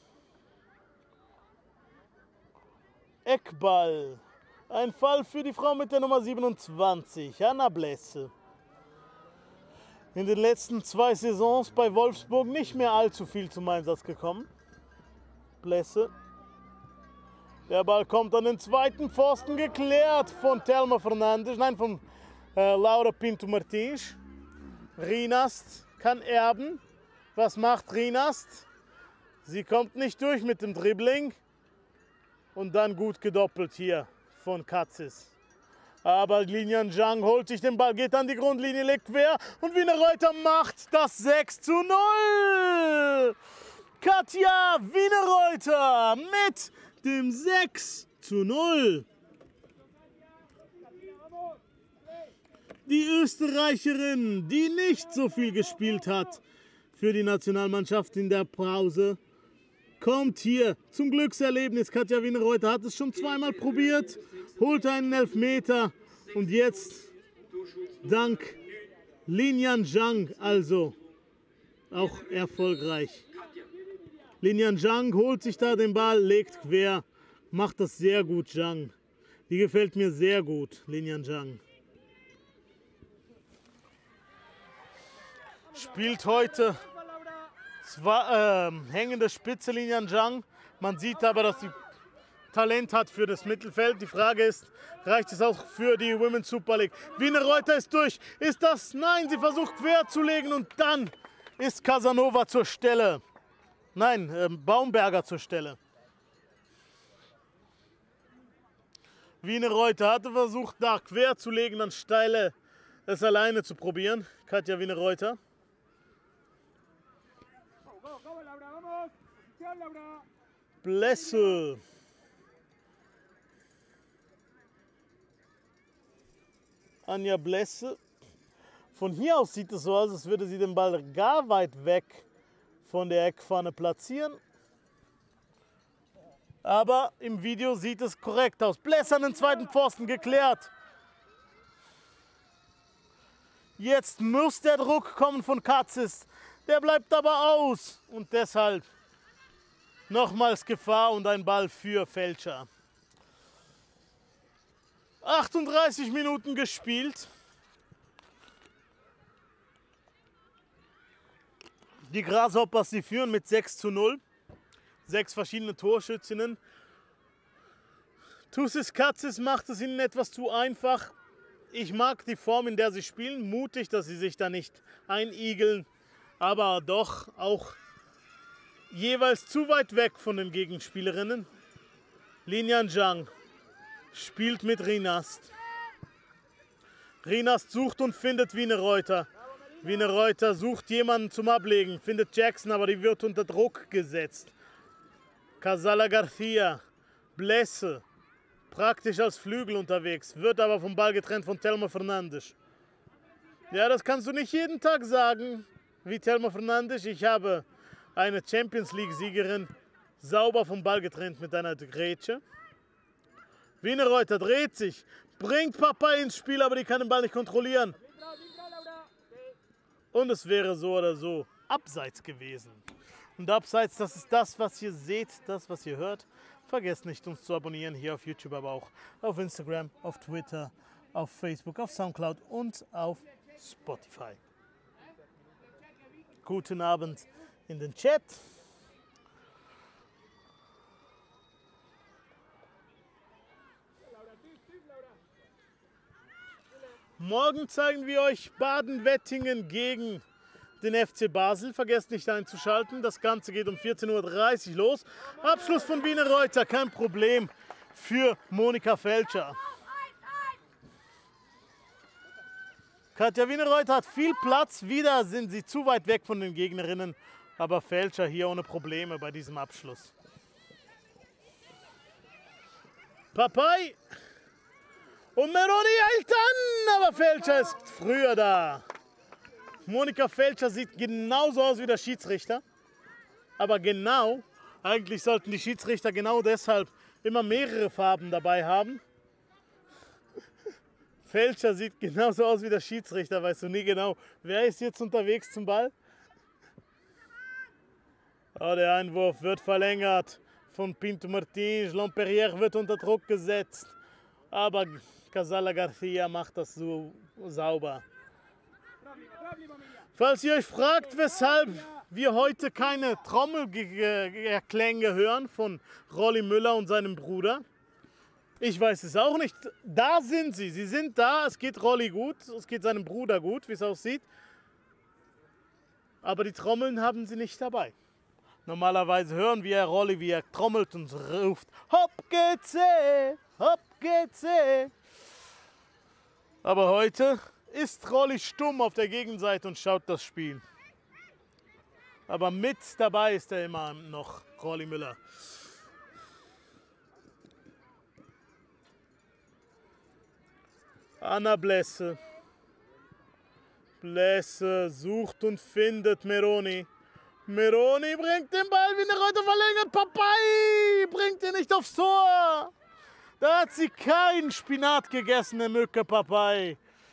Eckball, ein Fall für die Frau mit der Nummer 27, Anna Blesse. In den letzten 2 Saisons bei Wolfsburg nicht mehr allzu viel zum Einsatz gekommen. Blesse. Der Ball kommt an den zweiten Pfosten, geklärt von Thelma Fernandes, nein, von Laura Pinto Martins. Rinast kann erben. Was macht Rinast? Sie kommt nicht durch mit dem Dribbling. Und dann gut gedoppelt hier von Katzis. Aber Lilian Zhang holt sich den Ball, geht an die Grundlinie, legt quer und Wiener Reuter macht das 6:0. Katja Wiener Reuter mit dem 6:0. Die Österreicherin, die nicht so viel gespielt hat für die Nationalmannschaft in der Pause, kommt hier zum Glückserlebnis. Katja Wiener Reuter hat es schon zweimal probiert, holt einen Elfmeter und jetzt dank Lilian Zhang also auch erfolgreich. Lilian Zhang holt sich da den Ball, legt quer, macht das sehr gut, Zhang. Die gefällt mir sehr gut, Lilian Zhang. Spielt heute zwar hängende Spitze Lilian Zhang. Man sieht aber, dass sie Talent hat für das Mittelfeld. Die Frage ist, reicht es auch für die Women's Super League? Wiener Reuter ist durch. Ist das? Nein, sie versucht quer zu legen und dann ist Casanova zur Stelle. Nein, Baumberger zur Stelle. Wiener Reuter hatte versucht, da quer zu legen, dann steile es alleine zu probieren. Katja Wiener Reuter. Blesse. Anja Blesse. Von hier aus sieht es so aus, als würde sie den Ball gar weit weg von der Eckpfanne platzieren. Aber im Video sieht es korrekt aus. Blesse an den zweiten Pfosten, geklärt. Jetzt muss der Druck kommen von Katzis. Der bleibt aber aus und deshalb nochmals Gefahr und ein Ball für Fälscher. 38 Minuten gespielt. Die Grasshoppers, die führen mit 6:0. 6 verschiedene Torschützinnen. Tussis Katzis macht es ihnen etwas zu einfach. Ich mag die Form, in der sie spielen. Mutig, dass sie sich da nicht einigeln. Aber doch auch jeweils zu weit weg von den Gegenspielerinnen. Lilian Zhang spielt mit Rinast. Rinast sucht und findet Wiener Reuter. Wiener Reuter sucht jemanden zum Ablegen, findet Jackson, aber die wird unter Druck gesetzt. Casala Garcia, Blesse, praktisch als Flügel unterwegs, wird aber vom Ball getrennt von Thelma Fernandes. Ja, das kannst du nicht jeden Tag sagen, wie Thelma Fernandes. Ich habe eine Champions League-Siegerin sauber vom Ball getrennt mit einer Grätsche. Wiener Reuter dreht sich, bringt Papa ins Spiel, aber die kann den Ball nicht kontrollieren. Und es wäre so oder so abseits gewesen. Und abseits, das ist das, was ihr seht, das, was ihr hört. Vergesst nicht, uns zu abonnieren, hier auf YouTube, aber auch auf Instagram, auf Twitter, auf Facebook, auf Soundcloud und auf Spotify. Guten Abend in den Chat. Morgen zeigen wir euch Baden-Wettingen gegen den FC Basel. Vergesst nicht einzuschalten. Das Ganze geht um 14:30 Uhr los. Abschluss von Wiener Reuter, kein Problem für Monika Feltscher. Katja Wiener Reuter hat viel Platz. Wieder sind sie zu weit weg von den Gegnerinnen. Aber Feltscher hier ohne Probleme bei diesem Abschluss. Papai und Meroni eilt an, aber Feltscher ist früher da. Monika Feltscher sieht genauso aus wie der Schiedsrichter. Aber genau, eigentlich sollten die Schiedsrichter genau deshalb immer mehrere Farben dabei haben. Feltscher sieht genauso aus wie der Schiedsrichter, weißt du nie genau, wer ist jetzt unterwegs zum Ball. Oh, der Einwurf wird verlängert von Pinto Martins. Lomperrier wird unter Druck gesetzt. Aber Casala Garcia macht das so sauber. Falls ihr euch fragt, weshalb wir heute keine Trommelklänge hören von Rolli Müller und seinem Bruder, ich weiß es auch nicht. Da sind sie. Sie sind da. Es geht Rolli gut. Es geht seinem Bruder gut, wie es aussieht. Aber die Trommeln haben sie nicht dabei. Normalerweise hören wir Rolli, wie er trommelt und ruft: Hopp GC, Hopp GC. Aber heute ist Rolli stumm auf der Gegenseite und schaut das Spiel. Aber mit dabei ist er immer noch, Rolli Müller. Anna Blesse. Blesse sucht und findet Meroni. Meroni bringt den Ball, Wiener Reuter verlängert. Papai bringt ihn nicht aufs Tor. Da hat sie keinen Spinat gegessen, der Mücke Papai.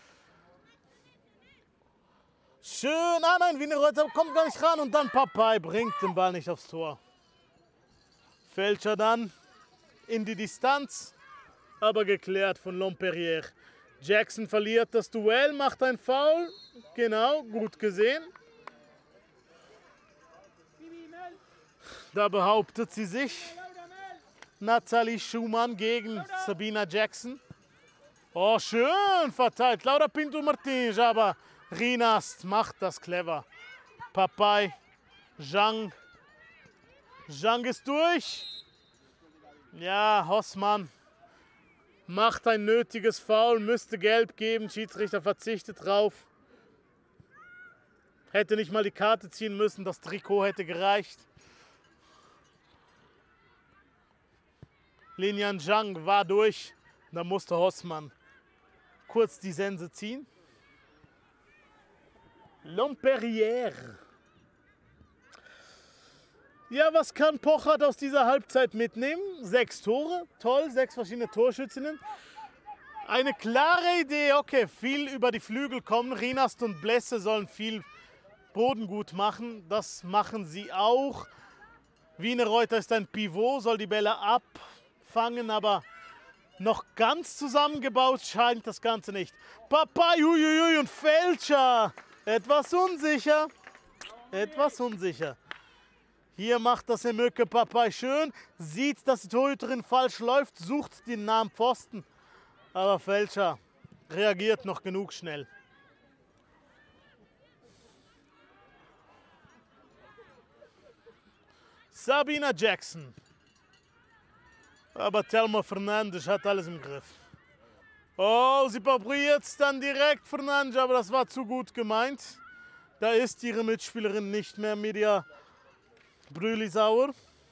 Schön, nein, Wiener Reuter kommt gar nicht ran und dann Papai bringt den Ball nicht aufs Tor. Feltscher dann in die Distanz, aber geklärt von Lomperrier. Jackson verliert das Duell, macht ein Foul. Genau, gut gesehen. Da behauptet sie sich. Nathalie Schumann gegen Sabina Jackson. Oh, schön verteilt. Laura Pinto Martins, aber Rinast macht das clever. Papai, Zhang. Zhang ist durch. Ja, Hossmann macht ein nötiges Foul, müsste gelb geben. Schiedsrichter verzichtet drauf. Hätte nicht mal die Karte ziehen müssen, das Trikot hätte gereicht. Linian Zhang war durch. Da musste Hossmann kurz die Sense ziehen. Lomperrier. Ja, was kann Pochert aus dieser Halbzeit mitnehmen? 6 Tore, toll, 6 verschiedene Torschützinnen. Eine klare Idee, okay, viel über die Flügel kommen. Rinast und Blesse sollen viel Bodengut machen, das machen sie auch. Wiener Reuter ist ein Pivot, soll die Bälle abfangen, aber noch ganz zusammengebaut scheint das Ganze nicht. Papai, uiuiui, und Feltscher. Etwas unsicher. Etwas unsicher. Hier macht das Emöke Papai schön. Sieht, dass die Torhüterin falsch läuft. Sucht den nahen Pfosten. Aber Feltscher reagiert noch genug schnell. Sabina Jackson. Aber Thelma Fernandes hat alles im Griff. Oh, sie probiert es dann direkt, Fernandes, aber das war zu gut gemeint. Da ist ihre Mitspielerin nicht mehr, Mirja Brülisauer.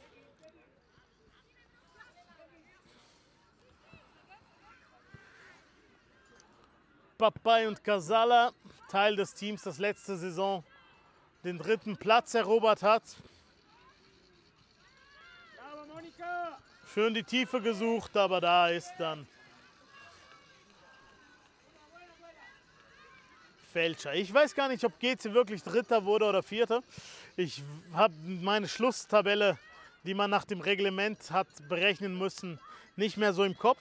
Papai und Casala, Teil des Teams, das letzte Saison den 3. Platz erobert hat. Schön die Tiefe gesucht, aber da ist dann Feltscher. Ich weiß gar nicht, ob GC wirklich Dritter wurde oder Vierter. Ich habe meine Schlusstabelle, die man nach dem Reglement hat berechnen müssen, nicht mehr so im Kopf.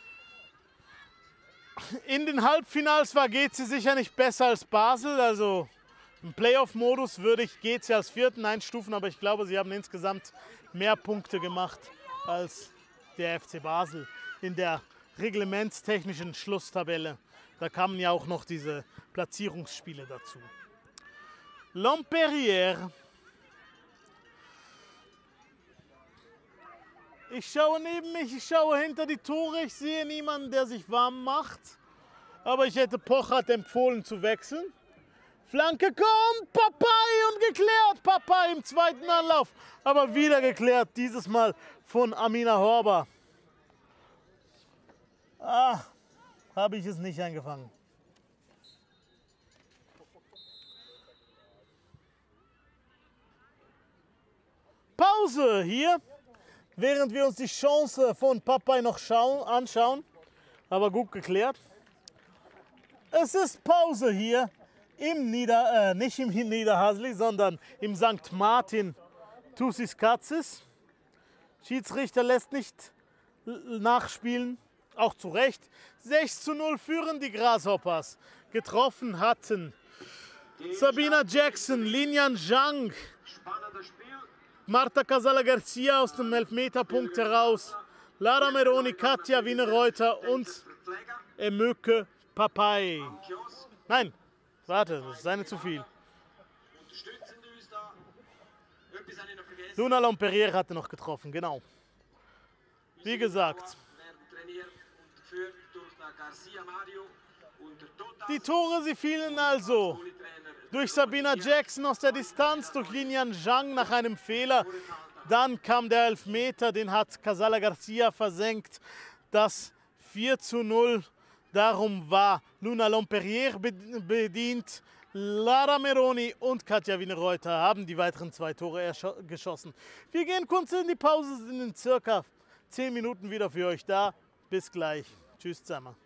In den Halbfinals war GC sicher nicht besser als Basel. Also im Playoff-Modus würde ich GC als Vierten einstufen, aber ich glaube, sie haben insgesamt mehr Punkte gemacht als der FC Basel in der reglementstechnischen Schlusstabelle. Da kamen ja auch noch diese Platzierungsspiele dazu. Lampérière. Ich schaue neben mich, ich schaue hinter die Tore, ich sehe niemanden, der sich warm macht. Aber ich hätte Pochert empfohlen zu wechseln. Flanke kommt, Papay und geklärt. Papay im zweiten Anlauf, aber wieder geklärt, dieses Mal von Amina Horber. Habe ich es nicht eingefangen. Pause hier, während wir uns die Chance von Papay noch anschauen. Aber gut geklärt. Es ist Pause hier nicht im Niederhasli, sondern im St. Martin Tussis Katzis. Schiedsrichter lässt nicht nachspielen, auch zu Recht. 6:0 führen die Grasshoppers. Getroffen hatten Sabina Jackson, Linian Zhang, Marta Casala Garcia aus dem Elfmeterpunkt heraus, Lara Meroni, Katja Wienerreuter und Emöke Papay. Nein, warte, das ist eine zu viel. Luna Lampérière hatte noch getroffen, genau. Wie gesagt, die Tore, sie fielen also durch Sabina Jackson aus der Distanz, durch Linian Zhang nach einem Fehler. Dann kam der Elfmeter, den hat Casala Garcia versenkt. Das 4:0. Darum war Luna Lampérière bedient. Lara Meroni und Katja Wienerreuter haben die weiteren 2 Tore geschossen. Wir gehen kurz in die Pause, sind in circa 10 Minuten wieder für euch da. Bis gleich. Tschüss zusammen.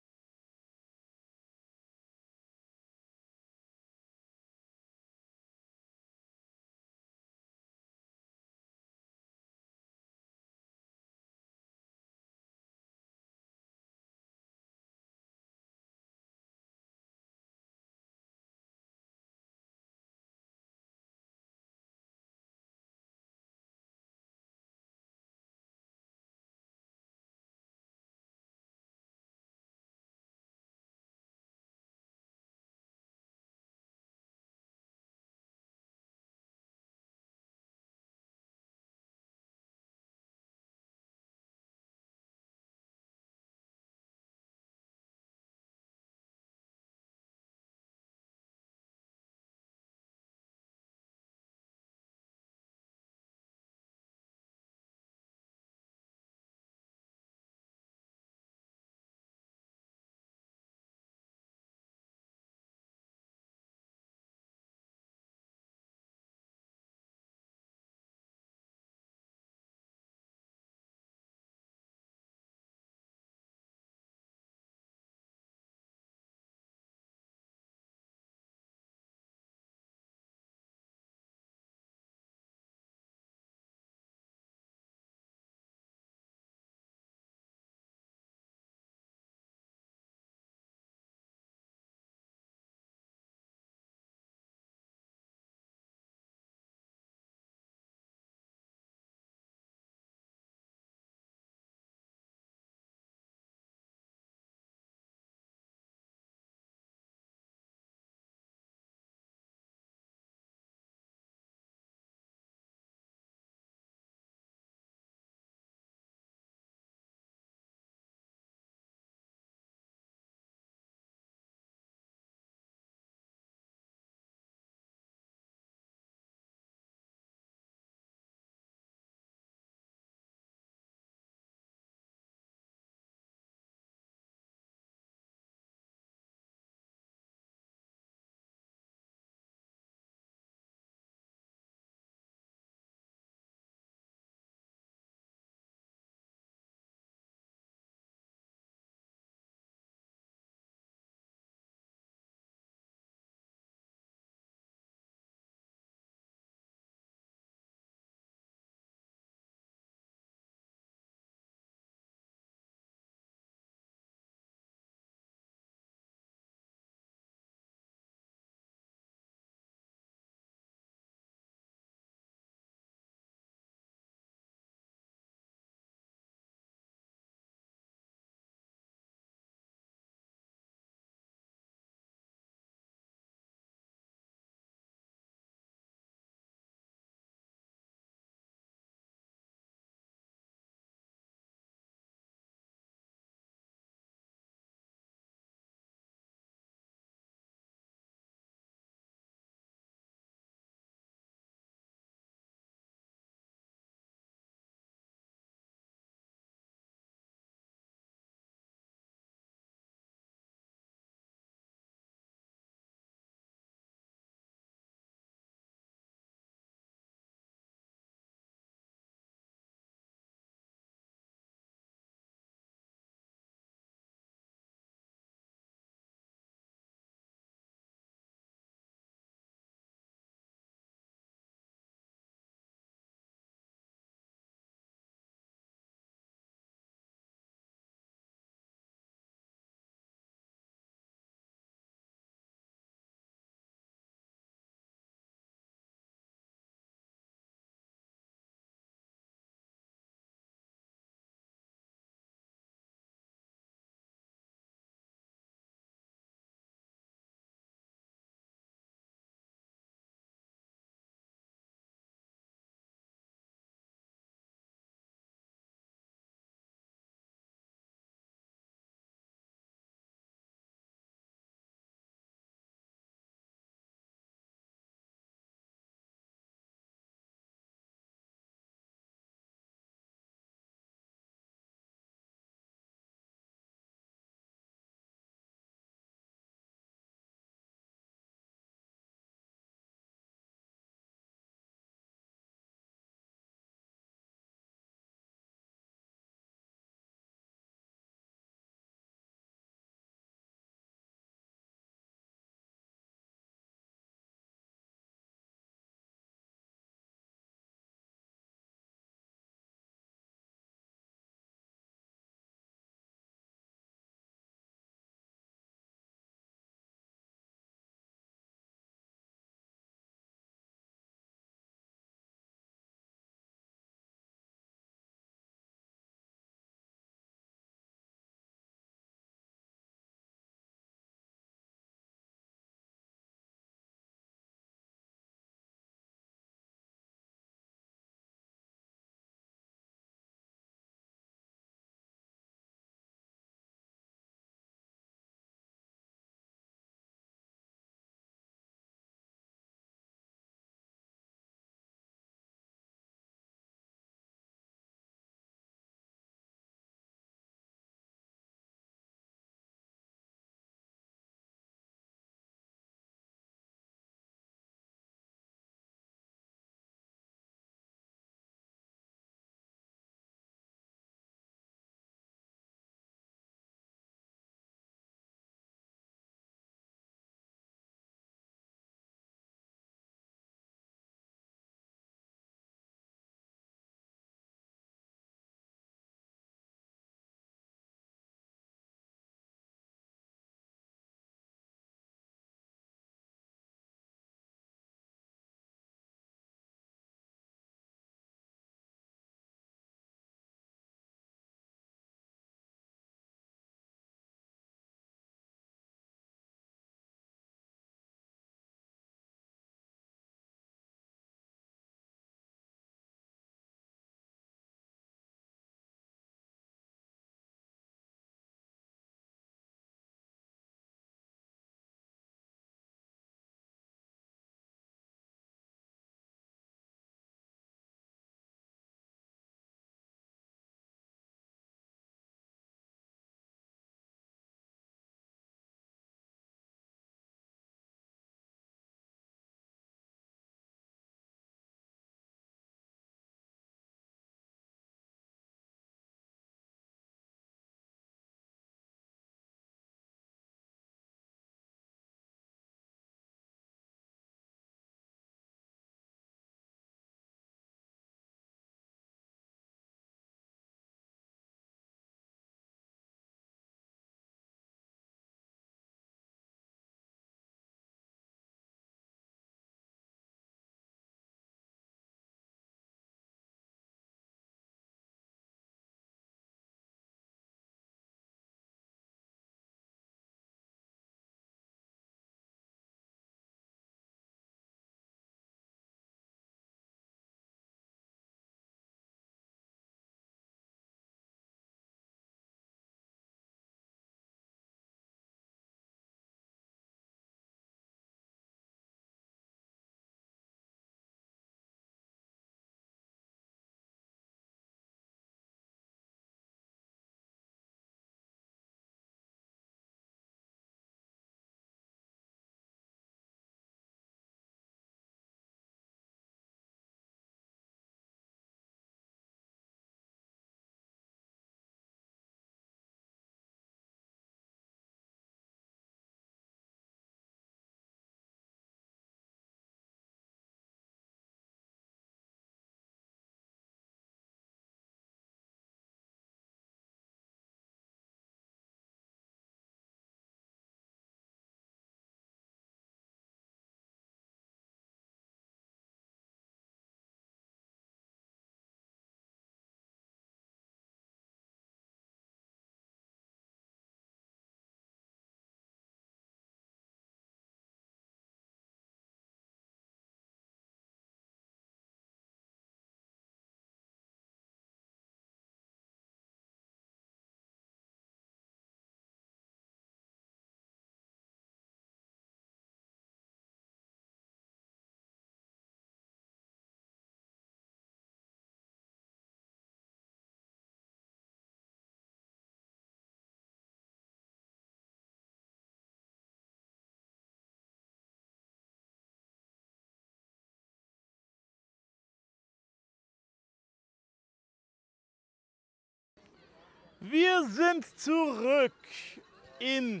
Wir sind zurück in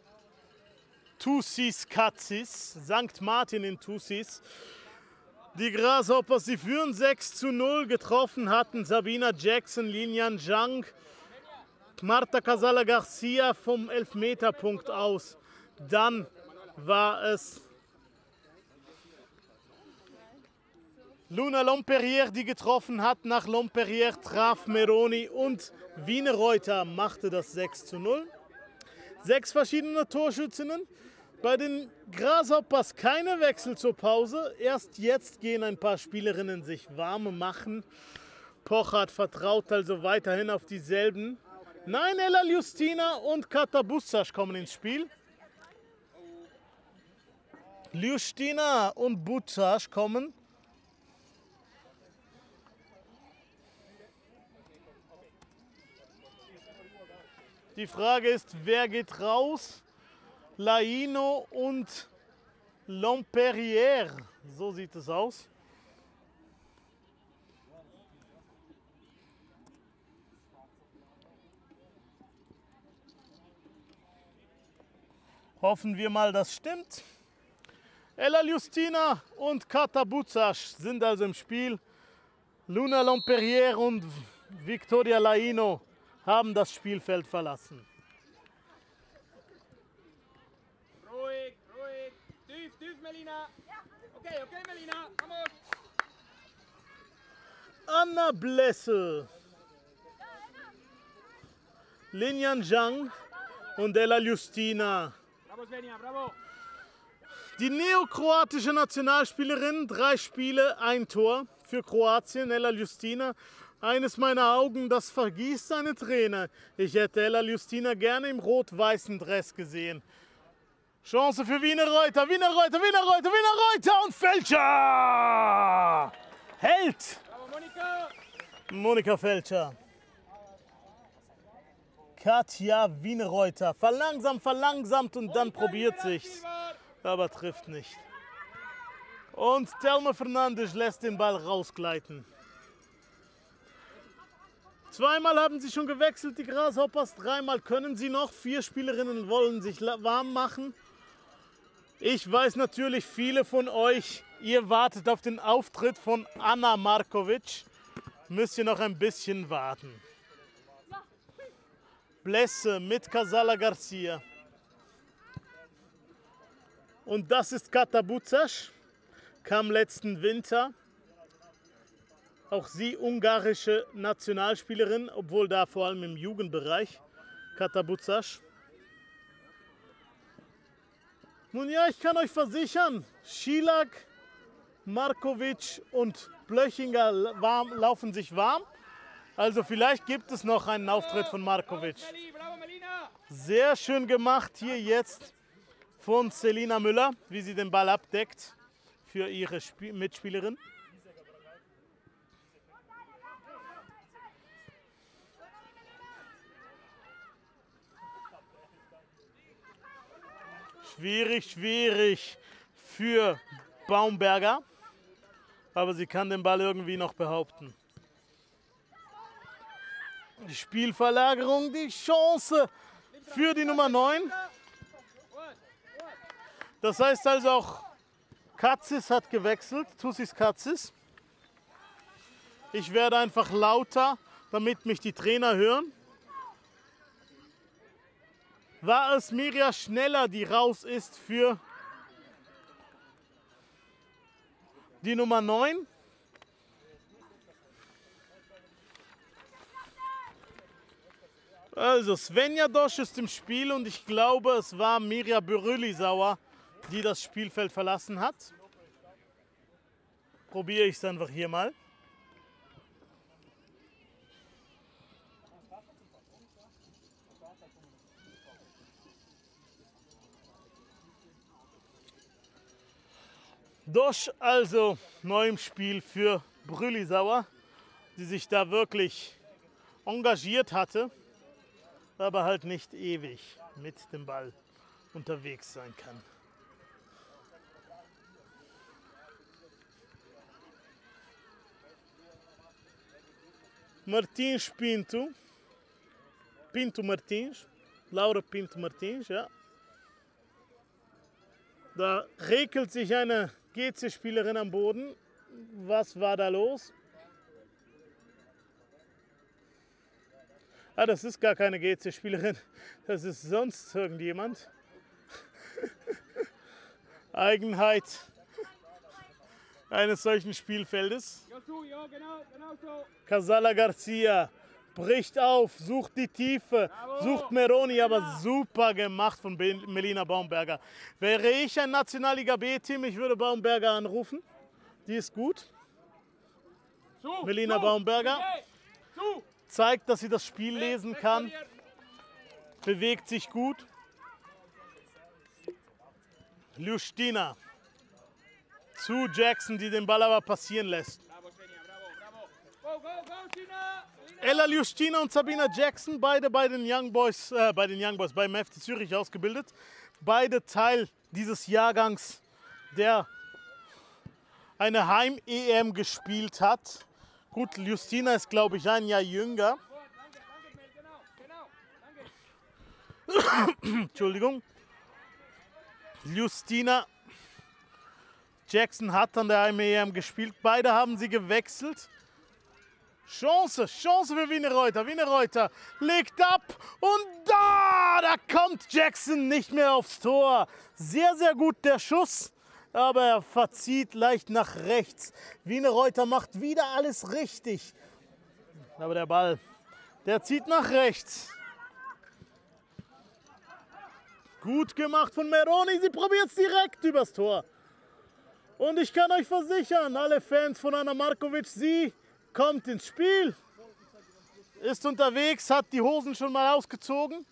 Thusis Katzis, St. Martin in Thusis. Die Grasshoppers, die führen 6:0, getroffen hatten Sabina Jackson, Lilian Zhang, Marta Casala Garcia vom Elfmeterpunkt aus. Dann war es Luna Lomperrier, die getroffen hat. Nach Lomperrier traf Meroni und Wienerreuter machte das 6:0. 6 verschiedene Torschützinnen. Bei den Grasshoppers keine Wechsel zur Pause. Erst jetzt gehen ein paar Spielerinnen sich warm machen. Pochert vertraut also weiterhin auf dieselben. Nein, Ella Justina und Kata Busac kommen ins Spiel. Justina und Busac kommen. Die Frage ist, wer geht raus? Laino und Lomperrier. So sieht es aus. Hoffen wir mal, das stimmt. Ella Justina und Kata Busac sind also im Spiel. Luna Lomperrier und Victoria Laino haben das Spielfeld verlassen. Ruhig, ruhig. Tief, tief, Melina. Okay, okay, Melina. Vamos. Anna Blessel, Lilian Zhang und Ella Justina. Bravo, Svenja, bravo. Die neokroatische Nationalspielerin, 3 Spiele, 1 Tor für Kroatien, Ella Justina. Eines meiner Augen, das vergießt seine Träne. Ich hätte Ella Justina gerne im rot-weißen Dress gesehen. Chance für Wienerreuter, Wienerreuter, Wienerreuter, Wienerreuter und Feldscher! Held! Bravo, Monika. Monika Feldscher. Katja Wienerreuter. Verlangsamt und dann probiert sich's. Aber trifft nicht. Und Thelma Fernandes lässt den Ball rausgleiten. Zweimal haben sie schon gewechselt, die Grasshoppers. 3-mal können sie noch. 4 Spielerinnen wollen sich warm machen. Ich weiß natürlich, viele von euch, ihr wartet auf den Auftritt von Anna Markovic. Müsst ihr noch ein bisschen warten. Blesse mit Casala Garcia. Und das ist Kata Busac, kam letzten Winter. Auch sie ungarische Nationalspielerin, obwohl da vor allem im Jugendbereich. Kata Busac. Nun ja, ich kann euch versichern, Schilak, Markovic und Blöchinger laufen sich warm. Also vielleicht gibt es noch einen Auftritt von Markovic. Bravo, Melina. Sehr schön gemacht hier jetzt von Selina Müller, wie sie den Ball abdeckt für ihre Mitspielerin. Schwierig für Baumberger, aber sie kann den Ball irgendwie noch behaupten. Die Spielverlagerung, die Chance für die Nummer 9. Das heißt also auch, Katzis hat gewechselt, Thusis Katzis. Ich werde einfach lauter, damit mich die Trainer hören. War es Mirja Schneller, die raus ist für die Nummer 9? Also Svenja Dosch ist im Spiel und ich glaube, es war Mirja Bürülisauer, die das Spielfeld verlassen hat. Probiere ich es einfach hier mal. Dosch also neu im Spiel für Brülisauer, die sich da wirklich engagiert hatte, aber halt nicht ewig mit dem Ball unterwegs sein kann. Martins Pinto Pinto Martins. Laura Pinto Martins, ja. Da regelt sich eine GC-Spielerin am Boden. Was war da los? Ah, das ist gar keine GC-Spielerin. Das ist sonst irgendjemand. Eigenheit eines solchen Spielfeldes. Ja, genau so. Casala Garcia bricht auf, sucht die Tiefe, sucht Meroni, aber super gemacht von Melina Baumberger. Wäre ich ein Nationalliga B-Team, ich würde Baumberger anrufen. Die ist gut. Melina Baumberger zeigt, dass sie das Spiel lesen kann, bewegt sich gut. Ljustina zu Jackson, die den Ball aber passieren lässt. Ella Ljustina und Sabina Jackson, beide bei den Young Boys, beim FC Zürich ausgebildet. Beide Teil dieses Jahrgangs, der eine Heim-EM gespielt hat. Gut, Ljustina ist, glaube ich, ein Jahr jünger. Entschuldigung. Ljustina Jackson hat an der Heim-EM gespielt. Beide haben sie gewechselt. Chance für Wienerreuter. Wienerreuter legt ab und da kommt Jackson nicht mehr aufs Tor. Sehr, sehr gut der Schuss, aber er verzieht leicht nach rechts. Wienerreuter macht wieder alles richtig. Aber der Ball, der zieht nach rechts. Gut gemacht von Meroni, sie probiert es direkt übers Tor. Und ich kann euch versichern, alle Fans von Anna Markovic, sie kommt ins Spiel, ist unterwegs, hat die Hosen schon mal ausgezogen.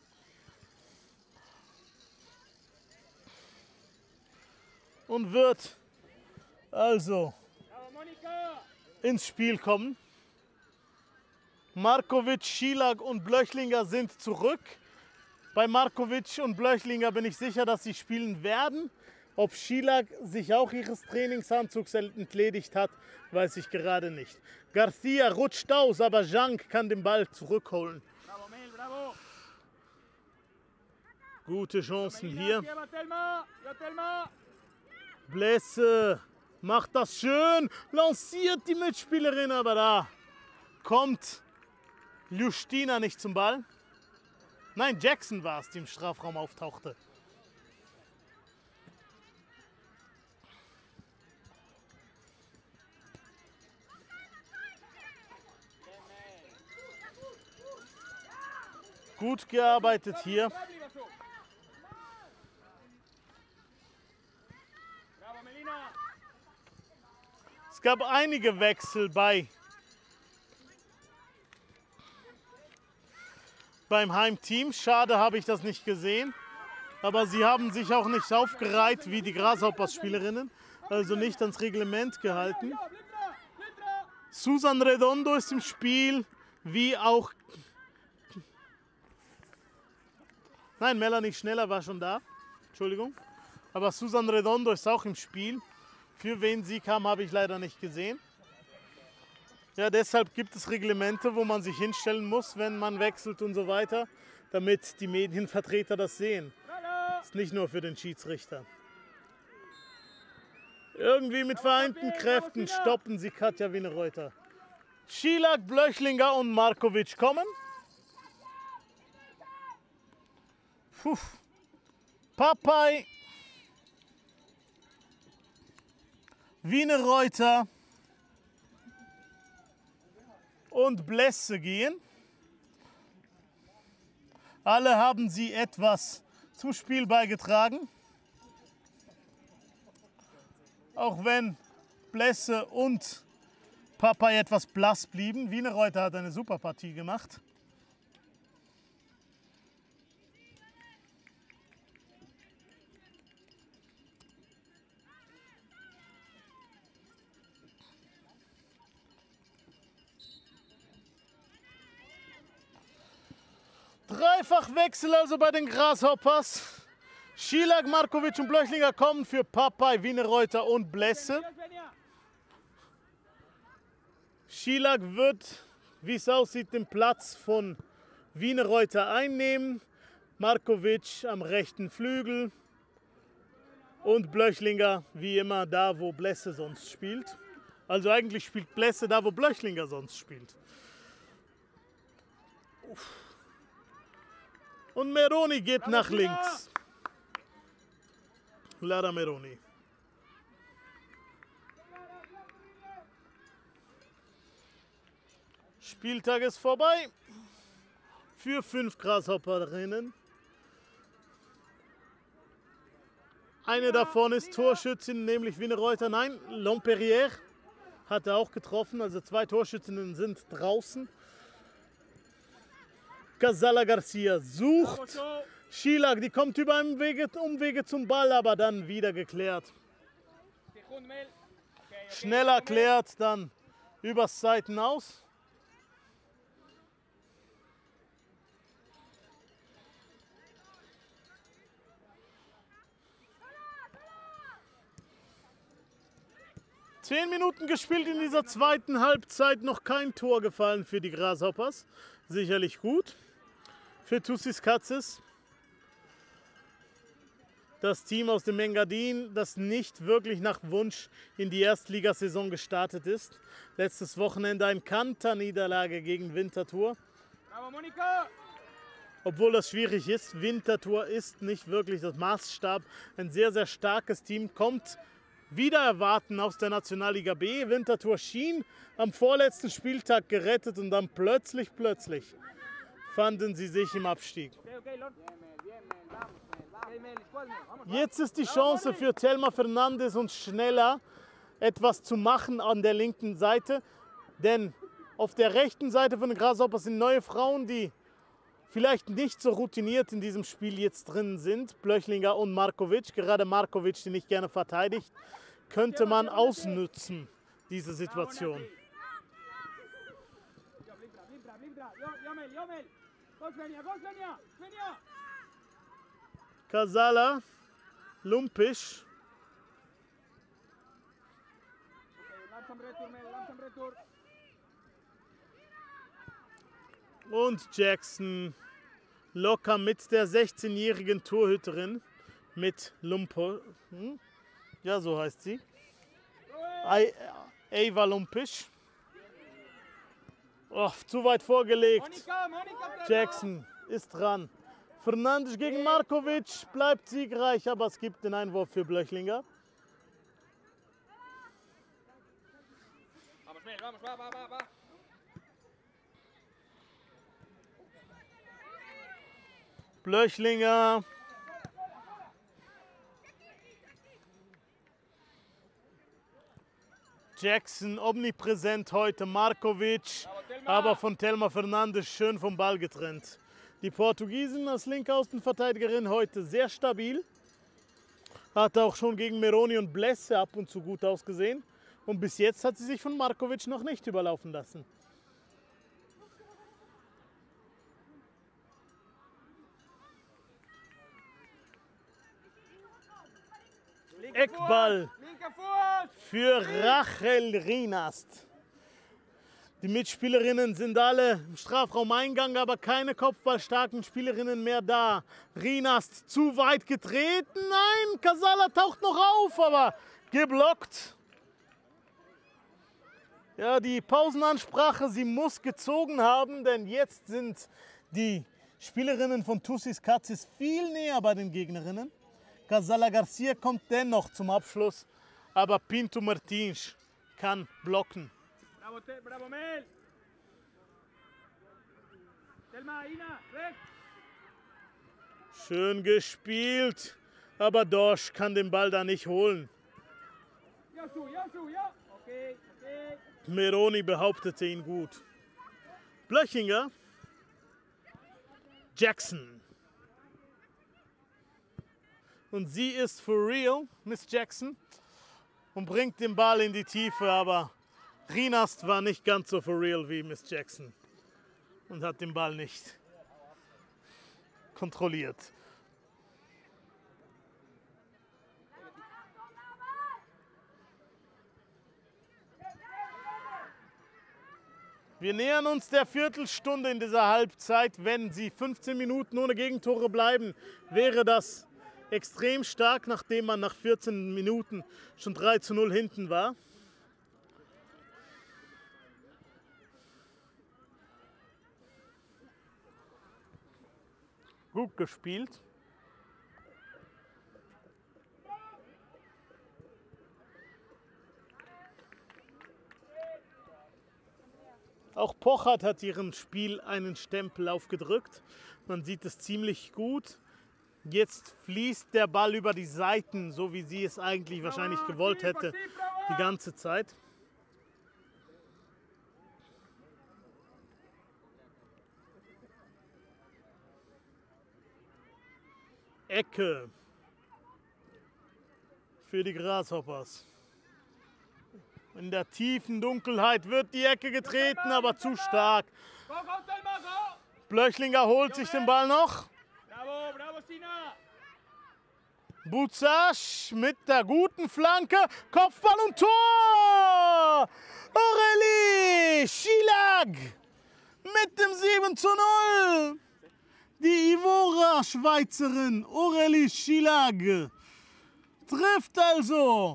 Und wird also ins Spiel kommen. Markovic, Schilag und Blöchlinger sind zurück. Bei Markovic und Blöchlinger bin ich sicher, dass sie spielen werden. Ob Schilag sich auch ihres Trainingsanzugs entledigt hat, weiß ich gerade nicht. Garcia rutscht aus, aber Jank kann den Ball zurückholen. Bravo, Mel, bravo. Gute Chancen hier. Telma. Blesse macht das schön, lanciert die Mitspielerin, aber da kommt Ljustina nicht zum Ball. Nein, Jackson war es, die im Strafraum auftauchte. Gut gearbeitet hier. Bravo, Melina. Es gab einige Wechsel beim Heimteam. Schade, habe ich das nicht gesehen. Aber sie haben sich auch nicht aufgereiht wie die Grasshoppers-Spielerinnen. Also nicht ans Reglement gehalten. Susan Redondo ist im Spiel, wie auch... Nein, Melanie Schneller war schon da. Entschuldigung. Aber Susan Redondo ist auch im Spiel. Für wen sie kam, habe ich leider nicht gesehen. Ja, deshalb gibt es Reglemente, wo man sich hinstellen muss, wenn man wechselt und so weiter, damit die Medienvertreter das sehen. Das ist nicht nur für den Schiedsrichter. Irgendwie mit vereinten Kräften stoppen sie Katja Wienerreuter. Schilag, Blöchlinger und Markovic kommen. Puh. Papay, Wienerreuter und Blesse gehen. Alle haben sie etwas zum Spiel beigetragen. Auch wenn Blesse und Papay etwas blass blieben. Wienerreuter hat eine super Partie gemacht. Dreifachwechsel also bei den Grasshoppers. Schilag, Markovic und Blöchlinger kommen für Papay, Wienerreuter und Blesse. Schilag wird, wie es aussieht, den Platz von Wienerreuter einnehmen. Markovic am rechten Flügel. Und Blöchlinger wie immer da, wo Blesse sonst spielt. Also eigentlich spielt Blesse da, wo Blöchlinger sonst spielt. Und Meroni geht nach links. Lara Meroni. Spieltag ist vorbei. Für 5 Grasshopperinnen. Eine davon ist Torschützin, nämlich Wienerreuter. Nein, Lamperière hat er auch getroffen. Also 2 Torschützinnen sind draußen. Casala Garcia sucht Schilak, die kommt über Umwege zum Ball, aber dann wieder geklärt. Schneller klärt, dann übers Seiten aus. Zehn Minuten gespielt in dieser zweiten Halbzeit, noch kein Tor gefallen für die Grasshoppers. Sicherlich gut für Tussis Katzes. Das Team aus dem Engadin, das nicht wirklich nach Wunsch in die Erstligasaison gestartet ist. Letztes Wochenende eine Kanterniederlage gegen Winterthur. Bravo, Monika! Obwohl das schwierig ist, Winterthur ist nicht wirklich das Maßstab. Ein sehr, sehr starkes Team kommt wieder erwarten aus der Nationalliga B. Winterthur schien am vorletzten Spieltag gerettet und dann plötzlich fanden sie sich im Abstieg. Jetzt ist die Chance für Thelma Fernandes und Schneller etwas zu machen an der linken Seite, denn auf der rechten Seite von den Grasshoppers sind neue Frauen, die vielleicht nicht so routiniert in diesem Spiel jetzt drin sind. Blöchlinger und Markovic, gerade Markovic, den ich gerne verteidigt, könnte man ausnutzen, diese Situation. Casala, Lumpisch. Und Jackson locker mit der 16-jährigen Torhüterin, mit Lumpo. Ja, so heißt sie. Eva Lumpisch. Oh, zu weit vorgelegt. Jackson ist dran. Fernandes gegen Markovic bleibt siegreich, aber es gibt den Einwurf für Blöchlinger. Blöchlinger. Jackson omnipräsent heute, Markovic, aber von Thelma Fernandes schön vom Ball getrennt. Die Portugiesin als linke Außenverteidigerin heute sehr stabil. Hat auch schon gegen Meroni und Blesse ab und zu gut ausgesehen. Und bis jetzt hat sie sich von Markovic noch nicht überlaufen lassen. Eckball für Rachel Rinast. Die Mitspielerinnen sind alle im Strafraumeingang, aber keine kopfballstarken Spielerinnen mehr da. Rinast zu weit getreten. Nein, Casala taucht noch auf, aber geblockt. Ja, die Pausenansprache, sie muss gezogen haben, denn jetzt sind die Spielerinnen von Tussis Katzes viel näher bei den Gegnerinnen. Casala Garcia kommt dennoch zum Abschluss, aber Pinto Martins kann blocken. Bravo, Mel! Thelma, Ina, rechts! Schön gespielt, aber Dorsch kann den Ball da nicht holen. Ja. Okay. Meroni behauptete ihn gut. Blöchinger. Jackson. Und sie ist for real, Miss Jackson, und bringt den Ball in die Tiefe, aber Rinast war nicht ganz so for real wie Miss Jackson und hat den Ball nicht kontrolliert. Wir nähern uns der Viertelstunde in dieser Halbzeit. Wenn sie 15 Minuten ohne Gegentore bleiben, wäre das extrem stark, nachdem man nach 14 Minuten schon 3:0 hinten war. Gut gespielt. Auch Pochert hat ihrem Spiel einen Stempel aufgedrückt. Man sieht es ziemlich gut. Jetzt fließt der Ball über die Seiten, so wie sie es eigentlich wahrscheinlich gewollt hätte, die ganze Zeit. Ecke für die Grasshoppers. In der tiefen Dunkelheit wird die Ecke getreten, aber zu stark. Blöchlinger holt sich den Ball noch. Bravo, bravo, Sina. Bucasch mit der guten Flanke. Kopfball und Tor! Aurélie Schilag mit dem 7:0. Die Ivora-Schweizerin Aurélie Schilag trifft also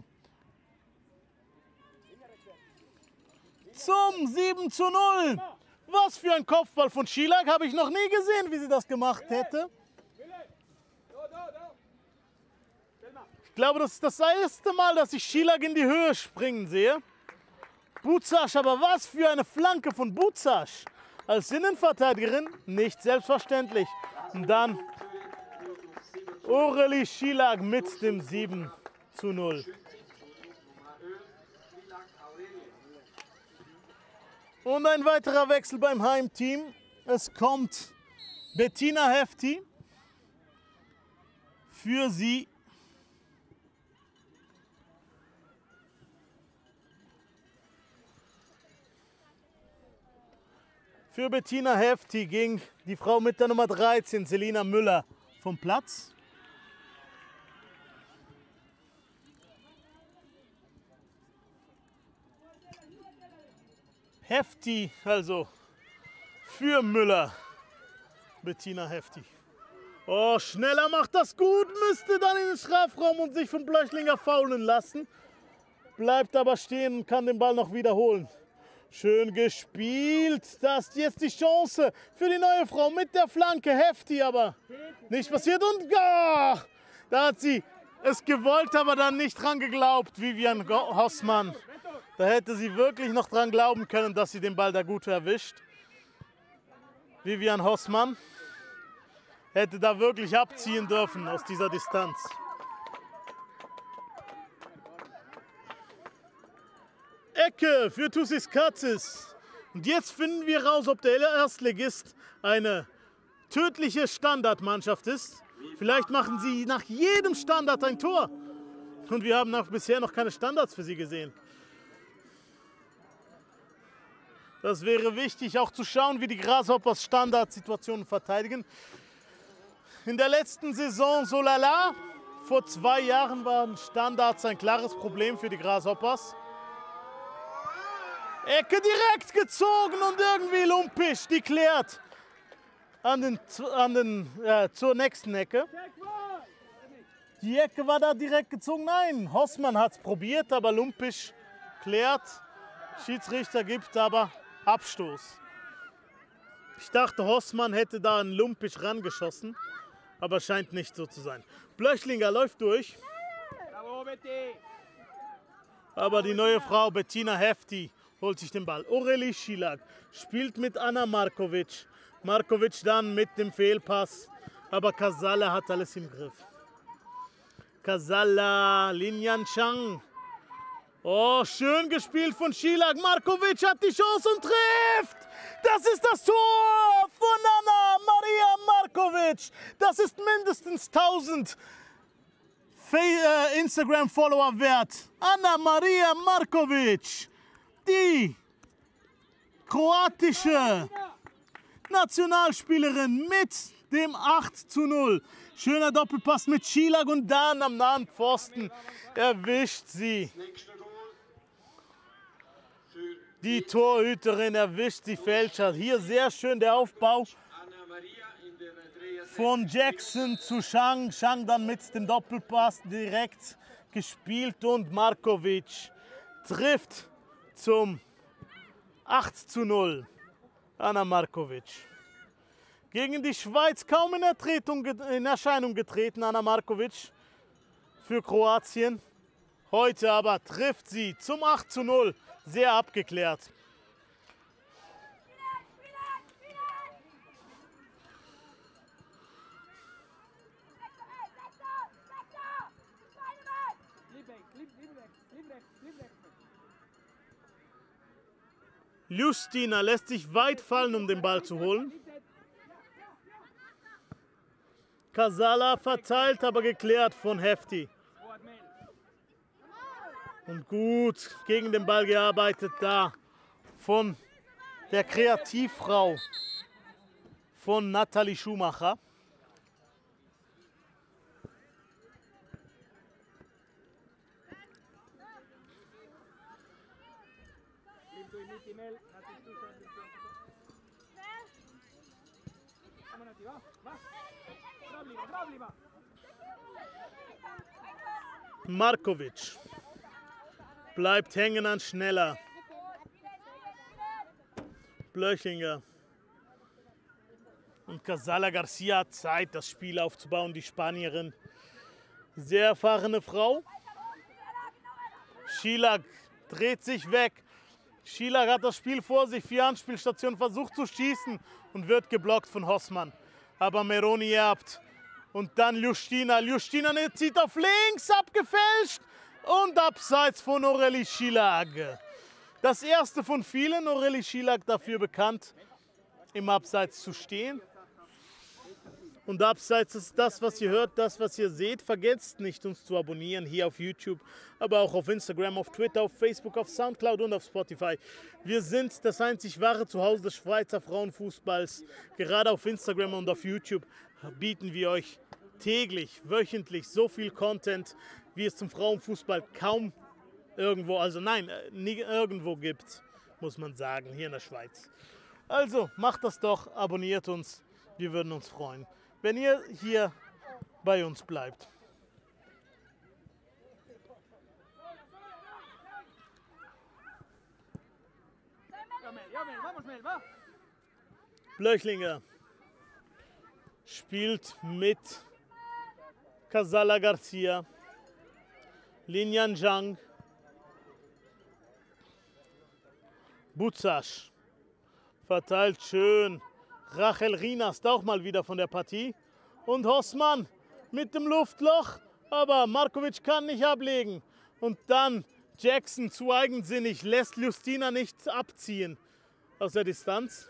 zum 7:0. Was für ein Kopfball von Schilag, habe ich noch nie gesehen, wie sie das gemacht hätte. Ich glaube, das ist das erste Mal, dass ich Schilag in die Höhe springen sehe. Bucasch, aber was für eine Flanke von Bucasch. Als Innenverteidigerin nicht selbstverständlich. Und dann Aurélie Schilag mit dem 7:0. Und ein weiterer Wechsel beim Heimteam. Es kommt Bettina Hefti. Für sie Für Bettina Hefti ging die Frau mit der Nummer 13, Selina Müller, vom Platz. Hefti, also für Müller, Bettina Hefti. Oh, Schneller macht das gut, müsste dann in den Strafraum und sich von Blöchlinger faulen lassen. Bleibt aber stehen und kann den Ball noch wiederholen. Schön gespielt. Das ist jetzt die Chance für die neue Frau mit der Flanke. Hefti, aber nicht passiert. Und da hat sie es gewollt, aber dann nicht dran geglaubt, Vivian Hossmann. Da hätte sie wirklich noch dran glauben können, dass sie den Ball da gut erwischt. Vivian Hossmann hätte da wirklich abziehen dürfen aus dieser Distanz. Ecke für Tussis Katzis. Und jetzt finden wir raus, ob der Erstligist eine tödliche Standardmannschaft ist. Vielleicht machen sie nach jedem Standard ein Tor. Und wir haben bisher noch keine Standards für sie gesehen. Das wäre wichtig, auch zu schauen, wie die Grasshoppers Standardsituationen verteidigen. In der letzten Saison so lala. Vor 2 Jahren waren Standards ein klares Problem für die Grasshoppers. Ecke direkt gezogen und irgendwie Lumpisch, die klärt zur nächsten Ecke. Die Ecke war da direkt gezogen. Nein, Hossmann hat es probiert, aber Lumpisch klärt. Schiedsrichter gibt aber Abstoß. Ich dachte, Hossmann hätte da einen Lumpisch rangeschossen, aber scheint nicht so zu sein. Blöchlinger läuft durch. Aber die neue Frau Bettina Hefti holt sich den Ball. Aurélie Schilag spielt mit Anna Markovic. Markovic dann mit dem Fehlpass. Aber Casalla hat alles im Griff. Casalla, Lin Yanchang. Oh, schön gespielt von Schilag. Markovic hat die Chance und trifft. Das ist das Tor von Anna Maria Markovic. Das ist mindestens 1000 Instagram-Follower wert. Anna Maria Markovic. Die kroatische Nationalspielerin mit dem 8:0. Schöner Doppelpass mit Schilag und dann am nahen Pfosten erwischt sie Die Torhüterin erwischt die Fälscher. Hier sehr schön der Aufbau von Jackson zu Chang. Chang dann mit dem Doppelpass direkt gespielt und Markovic trifft zum 8:0. Anna Markovic. Gegen die Schweiz kaum in Erscheinung getreten, Anna Markovic für Kroatien. Heute aber trifft sie zum 8:0. Sehr abgeklärt. Justina lässt sich weit fallen, um den Ball zu holen. Kasala verteilt, aber geklärt von Hefti. Und gut gegen den Ball gearbeitet da von der Kreativfrau von Nathalie Schumacher. Markovic bleibt hängen an Schneller. Blöchlinger. Und Casala Garcia hat Zeit, das Spiel aufzubauen. Die Spanierin. Sehr erfahrene Frau. Schilag dreht sich weg. Schilag hat das Spiel vor sich. 4 Anspielstationen, versucht zu schießen und wird geblockt von Hossmann. Aber Meroni erbt. Und dann Justina. Justina zieht auf links, abgefälscht. Und abseits von Aurélie Schilag. Das erste von vielen. Aurélie Schilag dafür bekannt, im Abseits zu stehen. Und Abseits ist das, was ihr hört, das, was ihr seht. Vergesst nicht, uns zu abonnieren hier auf YouTube, aber auch auf Instagram, auf Twitter, auf Facebook, auf Soundcloud und auf Spotify. Wir sind das einzig wahre Zuhause des Schweizer Frauenfußballs. Gerade auf Instagram und auf YouTube bieten wir euch täglich, wöchentlich so viel Content, wie es zum Frauenfußball kaum irgendwo, also nein, nie irgendwo gibt, muss man sagen, hier in der Schweiz. Also macht das doch, abonniert uns, wir würden uns freuen, wenn ihr hier bei uns bleibt. Blöchlinger spielt mit Casala Garcia, Linian Zhang, Buzasch verteilt schön. Rachel Rinast auch mal wieder von der Partie. Und Hossmann mit dem Luftloch, aber Markovic kann nicht ablegen. Und dann Jackson zu eigensinnig, lässt Justina nicht abziehen aus der Distanz.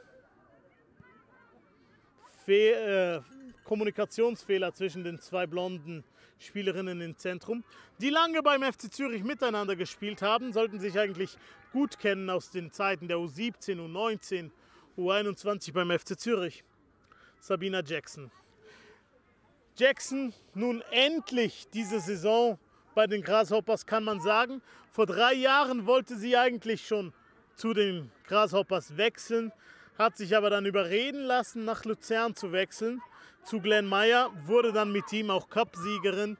Kommunikationsfehler zwischen den zwei blonden Spielerinnen im Zentrum, die lange beim FC Zürich miteinander gespielt haben, sollten sich eigentlich gut kennen aus den Zeiten der U17, U19, U21 beim FC Zürich. Sabina Jackson. Jackson nun endlich diese Saison bei den Grasshoppers, kann man sagen. Vor 3 Jahren wollte sie eigentlich schon zu den Grasshoppers wechseln, hat sich aber dann überreden lassen, nach Luzern zu wechseln. Zu Glenn Meyer, wurde dann mit ihm auch Cup-Siegerin.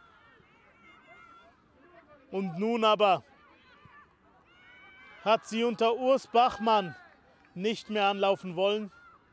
Und nun aber hat sie unter Urs Bachmann nicht mehr anlaufen wollen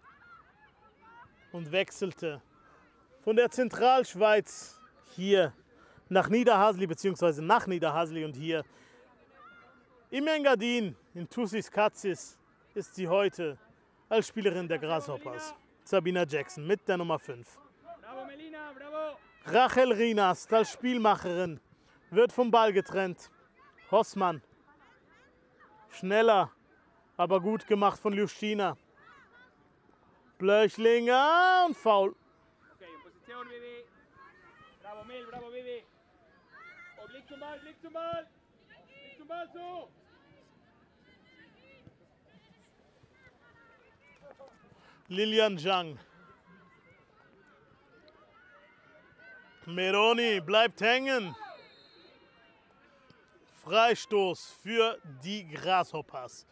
und wechselte von der Zentralschweiz hier nach Niederhasli, beziehungsweise nach Niederhasli, und hier im Engadin, in Tussis Katzis, ist sie heute als Spielerin der Grasshoppers. Sabina Jackson mit der Nummer 5. Bravo Melina, bravo! Rachel Rinast als Spielmacherin wird vom Ball getrennt. Hossmann. Schneller, aber gut gemacht von Justina. Blöchlinger und Foul. Okay, in Position, Bibi. Bravo Mel, bravo Bibi. Oh, Blick zum Ball, Blick zum Ball. Blick zum Ball zu. Lilian Zhang. Meroni bleibt hängen. Freistoß für die Grasshoppers.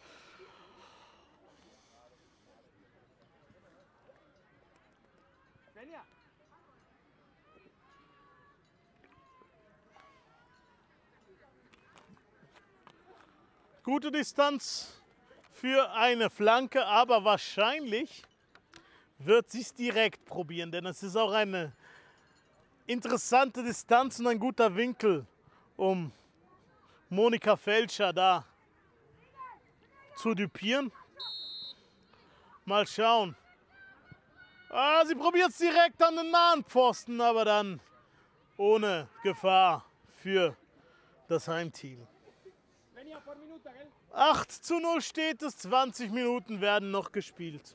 Gute Distanz für eine Flanke, aber wahrscheinlich wird sie es direkt probieren, denn es ist auch eine interessante Distanz und ein guter Winkel, um Monika Felscher da zu düpieren. Mal schauen. Ah, sie probiert es direkt an den nahen Pfosten, aber dann ohne Gefahr für das Heimteam. 8:0 steht es, 20 Minuten werden noch gespielt.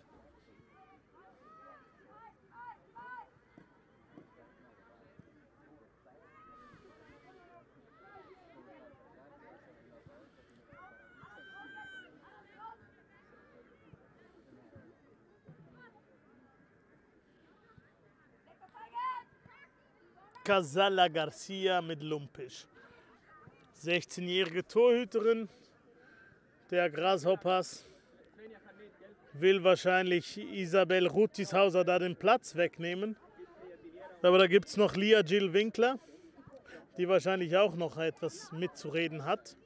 Casala Garcia mit Lumpisch. 16-jährige Torhüterin der Grasshoppers will wahrscheinlich Isabel Rutishauser da den Platz wegnehmen. Aber da gibt es noch Lia Jill Winkler, die wahrscheinlich auch noch etwas mitzureden hat,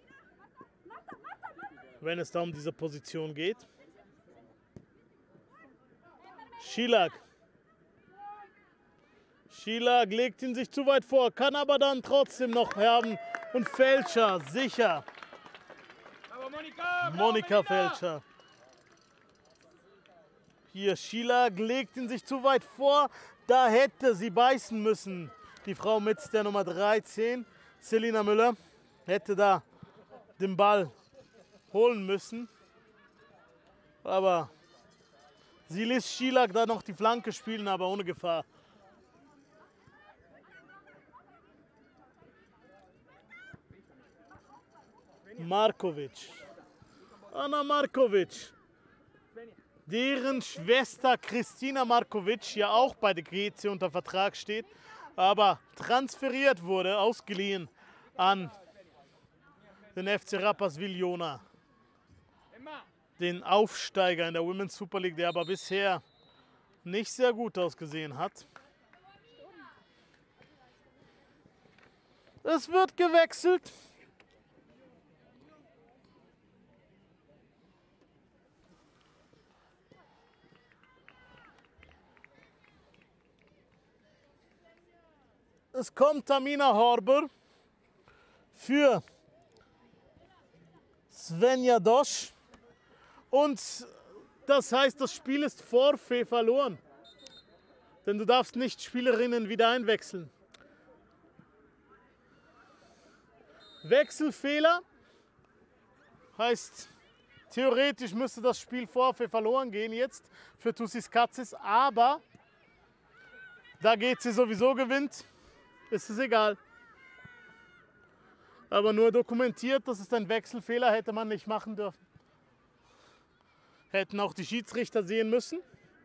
wenn es da um diese Position geht. Schilag. Schilag legt ihn sich zu weit vor, kann aber dann trotzdem noch haben. Und Felscher, sicher. Monika Felscher. Hier, Schilag legt ihn sich zu weit vor. Da hätte sie beißen müssen. Die Frau mit der Nummer 13, Selina Müller, hätte da den Ball holen müssen. Aber sie ließ Schilag da noch die Flanke spielen, aber ohne Gefahr. Markovic. Anna Markovic. Deren Schwester Kristina Markovic ja auch bei der GC unter Vertrag steht, aber transferiert wurde, ausgeliehen an den FC Rapperswil Jona. Den Aufsteiger in der Women's Super League, der aber bisher nicht sehr gut ausgesehen hat. Es wird gewechselt. Es kommt Tamina Horber für Svenja Dosch. Und das heißt, das Spiel ist Forfait verloren. Denn du darfst nicht Spielerinnen wieder einwechseln. Wechselfehler heißt, theoretisch müsste das Spiel Forfait verloren gehen jetzt für Tussis Katzis. Aber da GC sowieso gewinnt, ist es egal. Aber nur dokumentiert, das ist ein Wechselfehler, hätte man nicht machen dürfen. Hätten auch die Schiedsrichter sehen müssen.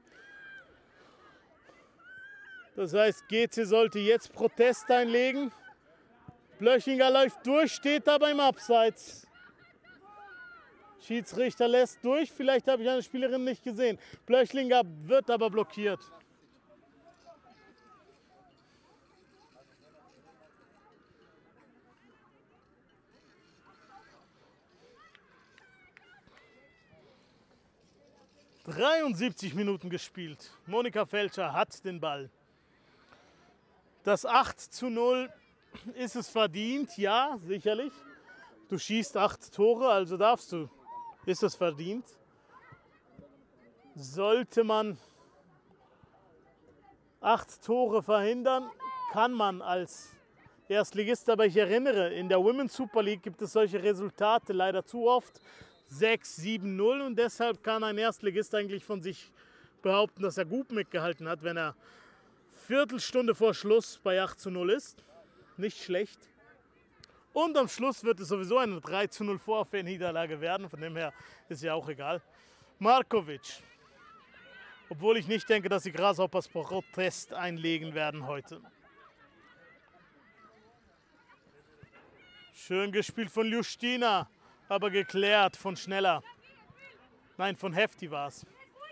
Das heißt, GC sollte jetzt Protest einlegen. Blöchinger läuft durch, steht da beim Abseits. Schiedsrichter lässt durch, vielleicht habe ich eine Spielerin nicht gesehen. Blöchlinger wird aber blockiert. ...73 Minuten gespielt. Monika Felscher hat den Ball. Das 8:0 ist es verdient, ja, sicherlich. Du schießt 8 Tore, also darfst du, ist es verdient. Sollte man 8 Tore verhindern, kann man als Erstligist. Aber ich erinnere, in der Women's Super League gibt es solche Resultate leider zu oft. 6-7-0 und deshalb kann ein Erstligist eigentlich von sich behaupten, dass er gut mitgehalten hat, wenn er Viertelstunde vor Schluss bei 8:0 ist. Nicht schlecht. Und am Schluss wird es sowieso eine 3:0 Vorfeld-Niederlage werden, von dem her ist ja auch egal. Markovic. Obwohl ich nicht denke, dass die Grasshoppers Protest einlegen werden heute. Schön gespielt von Justina, aber geklärt von Schneller. Nein, von Hefti war es.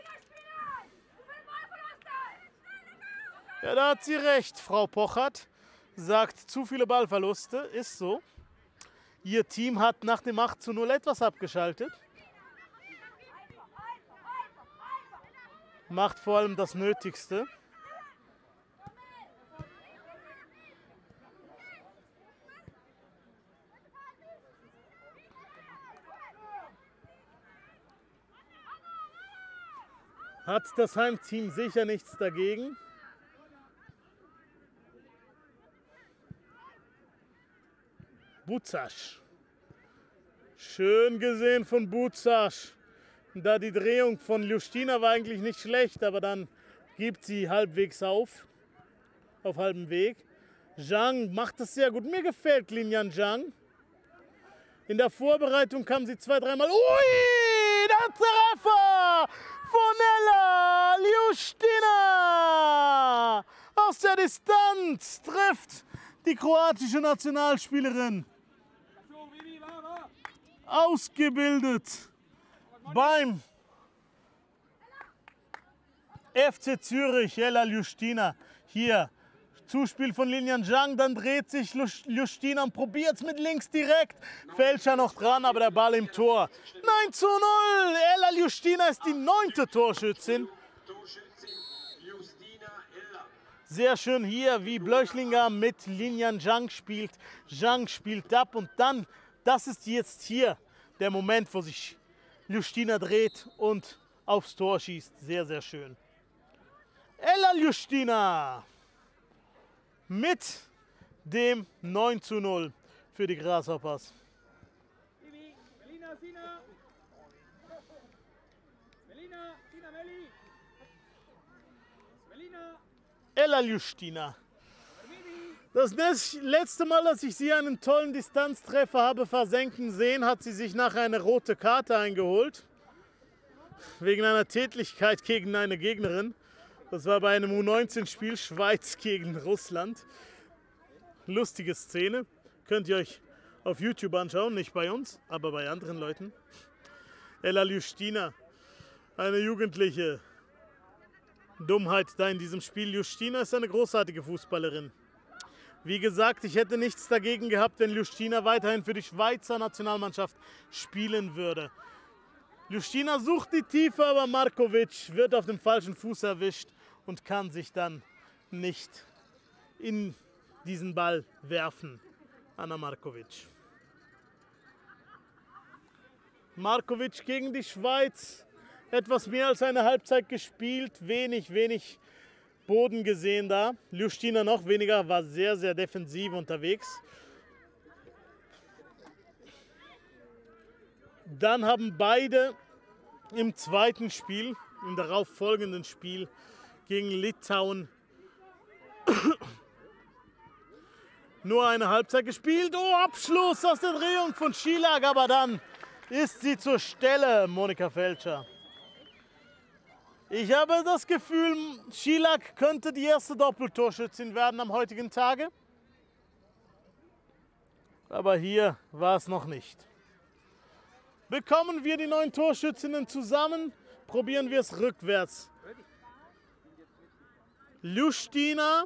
Ja, da hat sie recht, Frau Pochert. Sagt, zu viele Ballverluste, ist so. Ihr Team hat nach dem 8:0 etwas abgeschaltet. Macht vor allem das Nötigste. Hat das Heimteam sicher nichts dagegen. Bucasch. Schön gesehen von Bucasch. Da die Drehung von Justina war eigentlich nicht schlecht, aber dann gibt sie halbwegs auf halbem Weg. Zhang macht das sehr gut. Mir gefällt Linian Zhang. In der Vorbereitung kam sie 2-3 Mal. Ui, der Treffer von Ella Justina. Aus der Distanz trifft die kroatische Nationalspielerin. Ausgebildet beim FC Zürich, Ella Justina. Hier Zuspiel von Linian Zhang, dann dreht sich Justina und probiert es mit links direkt. Fälscher noch dran, aber der Ball im Tor. 9:0. Ella Justina ist die 9. Torschützin. Sehr schön hier, wie Blöchlinger mit Linian Zhang spielt. Zhang spielt ab und dann, das ist jetzt hier der Moment, wo sich Justina dreht und aufs Tor schießt. Sehr, sehr schön. Ella Justina mit dem 9:0 für die Grasshoppers. Ella Justina. Das letzte Mal, dass ich sie einen tollen Distanztreffer habe versenken sehen, hat sie sich nachher eine rote Karte eingeholt. Wegen einer Tätlichkeit gegen eine Gegnerin. Das war bei einem U19-Spiel Schweiz gegen Russland. Lustige Szene. Könnt ihr euch auf YouTube anschauen, nicht bei uns, aber bei anderen Leuten. Ella Justina, eine jugendliche Dummheit da in diesem Spiel. Justina ist eine großartige Fußballerin. Wie gesagt, ich hätte nichts dagegen gehabt, wenn Justina weiterhin für die Schweizer Nationalmannschaft spielen würde. Justina sucht die Tiefe, aber Markovic wird auf dem falschen Fuß erwischt und kann sich dann nicht in diesen Ball werfen. Anna Markovic. Markovic gegen die Schweiz. Etwas mehr als eine Halbzeit gespielt. Wenig Boden gesehen da. Justina noch weniger, war sehr, sehr defensiv unterwegs. Dann haben beide im zweiten Spiel, im darauffolgenden Spiel gegen Litauen, nur eine Halbzeit gespielt. Oh, Abschluss aus der Drehung von Schilag, aber dann ist sie zur Stelle, Monika Felscher. Ich habe das Gefühl, Schilag könnte die erste Doppeltorschützin werden am heutigen Tage. Aber hier war es noch nicht. Bekommen wir die 9 Torschützinnen zusammen, probieren wir es rückwärts. Justina,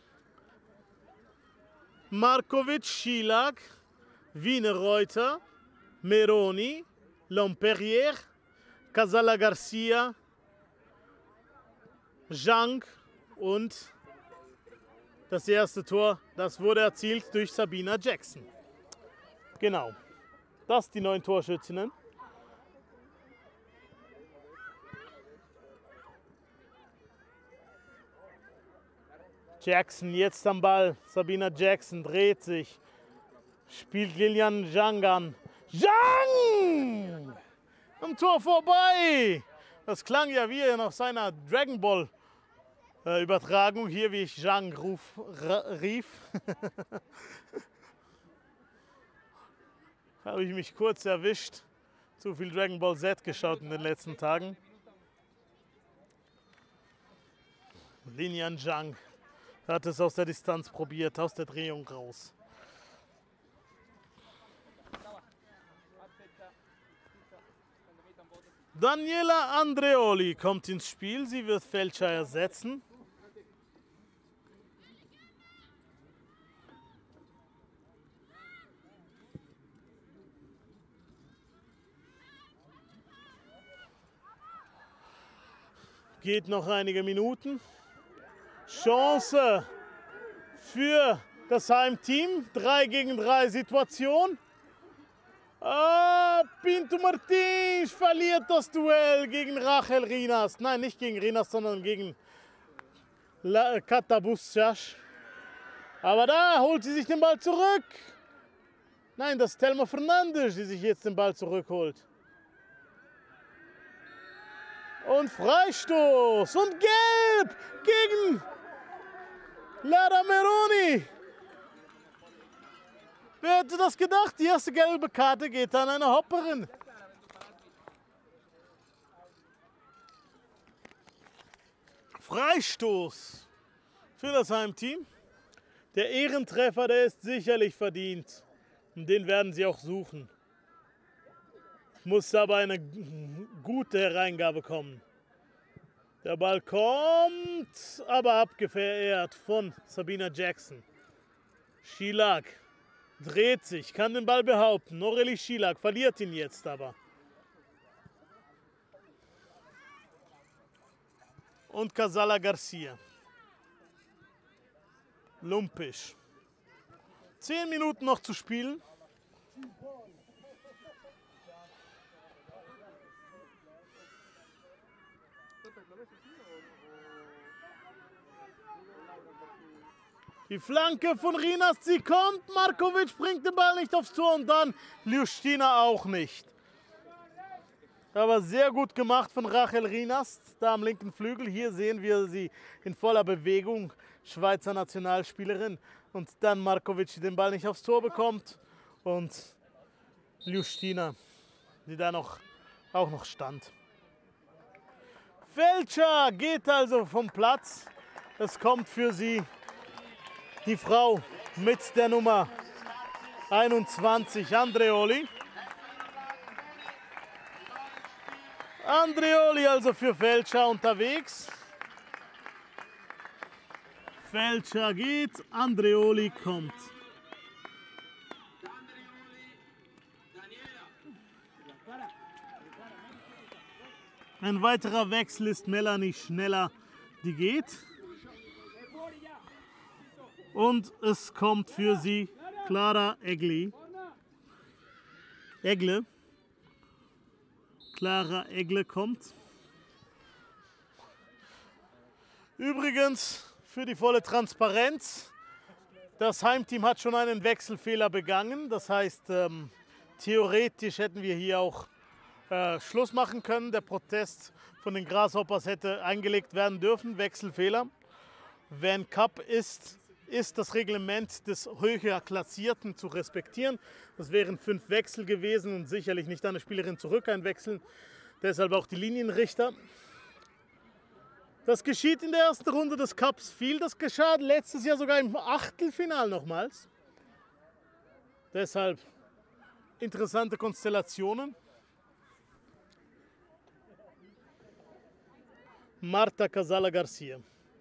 Markovic, Schilag, Wienerreuter, Meroni, Lomperrier, Casala Garcia, Zhang und das erste Tor, das wurde erzielt durch Sabina Jackson. Genau, das die 9 Torschützinnen. Jackson jetzt am Ball, Sabina Jackson dreht sich, spielt Lilian Zhang an. Zhang! Am Tor vorbei! Das klang ja wie nach seiner Dragon Ball Übertragung, hier wie ich Zhang rief. Habe ich mich kurz erwischt. Zu viel Dragon Ball Z geschaut in den letzten Tagen. Linian Zhang hat es aus der Distanz probiert, aus der Drehung raus. Daniela Andreoli kommt ins Spiel. Sie wird Feldscher ersetzen. Geht noch einige Minuten. Chance für das Heimteam. 3 gegen 3 Situation. Pinto Martins verliert das Duell gegen Rachel Rinas. Nein, nicht gegen Rinas, sondern gegen Kata Buscias. Aber da holt sie sich den Ball zurück. Nein, das ist Thelma Fernandes, die sich jetzt den Ball zurückholt. Und Freistoß und Gelb gegen Lara Meroni. Wer hätte das gedacht? Die erste gelbe Karte geht an eine Hopperin. Freistoß für das Heimteam. Der Ehrentreffer, der ist sicherlich verdient. Und den werden sie auch suchen. Muss aber eine gute Hereingabe kommen. Der Ball kommt, aber abgewehrt von Sabina Jackson. Schilak dreht sich, kann den Ball behaupten. Norelie Schilak verliert ihn jetzt aber. Und Casala Garcia. Lumpisch. 10 Minuten noch zu spielen. Die Flanke von Rinas, sie kommt. Markovic bringt den Ball nicht aufs Tor und dann Ljustina auch nicht. Aber sehr gut gemacht von Rachel Rinas, da am linken Flügel. Hier sehen wir sie in voller Bewegung, Schweizer Nationalspielerin. Und dann Markovic den Ball nicht aufs Tor bekommt und Ljustina, die da auch noch stand. Feldscher geht also vom Platz. Es kommt für sie die Frau mit der Nummer 21, Andreoli. Andreoli also für Feldscher unterwegs. Feldscher geht, Andreoli kommt. Ein weiterer Wechsel ist Melanie Schneller, die geht. Und es kommt für sie Clara Egle. Clara Egle kommt. Übrigens, für die volle Transparenz, das Heimteam hat schon einen Wechselfehler begangen. Das heißt, theoretisch hätten wir hier auch Schluss machen können. Der Protest von den Grasshoppers hätte eingelegt werden dürfen. Wechselfehler. Wenn Cup ist das Reglement des höher Klassierten zu respektieren. Das wären 5 Wechsel gewesen und sicherlich nicht eine Spielerin zurück einwechseln. Deshalb auch die Linienrichter. Das geschieht in der ersten Runde des Cups viel. Das geschah letztes Jahr sogar im Achtelfinal nochmals. Deshalb interessante Konstellationen. Marta Casala Garcia.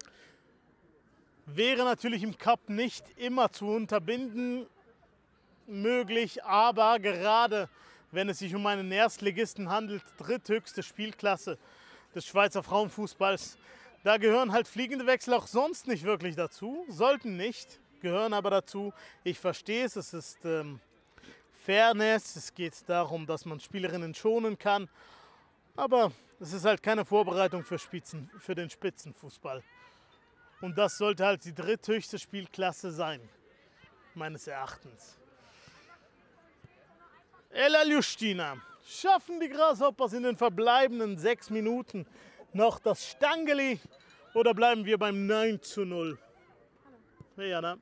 Wäre natürlich im Cup nicht immer zu unterbinden möglich, aber gerade wenn es sich um einen Erstligisten handelt, dritthöchste Spielklasse des Schweizer Frauenfußballs, da gehören halt fliegende Wechsel auch sonst nicht wirklich dazu, sollten nicht, gehören aber dazu. Ich verstehe es, es ist Fairness, es geht darum, dass man Spielerinnen schonen kann, aber es ist halt keine Vorbereitung für den Spitzenfußball. Und das sollte halt die dritthöchste Spielklasse sein, meines Erachtens. Ella Ljustina. Schaffen die Grasshoppers in den verbleibenden 6 Minuten noch das Stangeli oder bleiben wir beim 9:0? Hey Jana.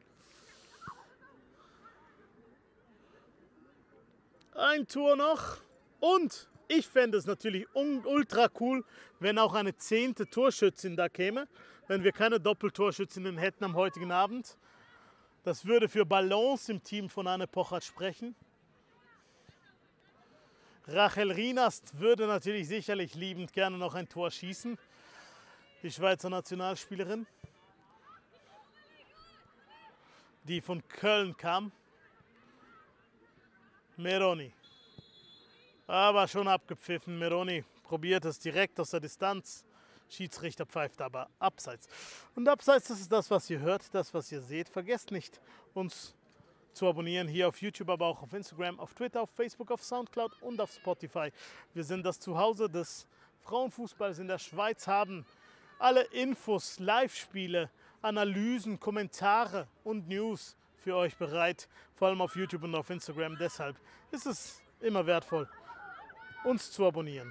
Ein Tor noch und ich fände es natürlich ultra cool, wenn auch eine 10. Torschützin da käme. Wenn wir keine Doppeltorschützinnen hätten am heutigen Abend. Das würde für Balance im Team von Anne Pochert sprechen. Rachel Rienast würde natürlich sicherlich liebend gerne noch ein Tor schießen. Die Schweizer Nationalspielerin, die von Köln kam. Meroni. Aber schon abgepfiffen. Meroni probiert es direkt aus der Distanz. Schiedsrichter pfeift aber abseits. Und abseits, das ist das, was ihr hört, das, was ihr seht. Vergesst nicht, uns zu abonnieren hier auf YouTube, aber auch auf Instagram, auf Twitter, auf Facebook, auf Soundcloud und auf Spotify. Wir sind das Zuhause des Frauenfußballs in der Schweiz, haben alle Infos, Live-Spiele, Analysen, Kommentare und News für euch bereit, vor allem auf YouTube und auf Instagram. Deshalb ist es immer wertvoll, uns zu abonnieren.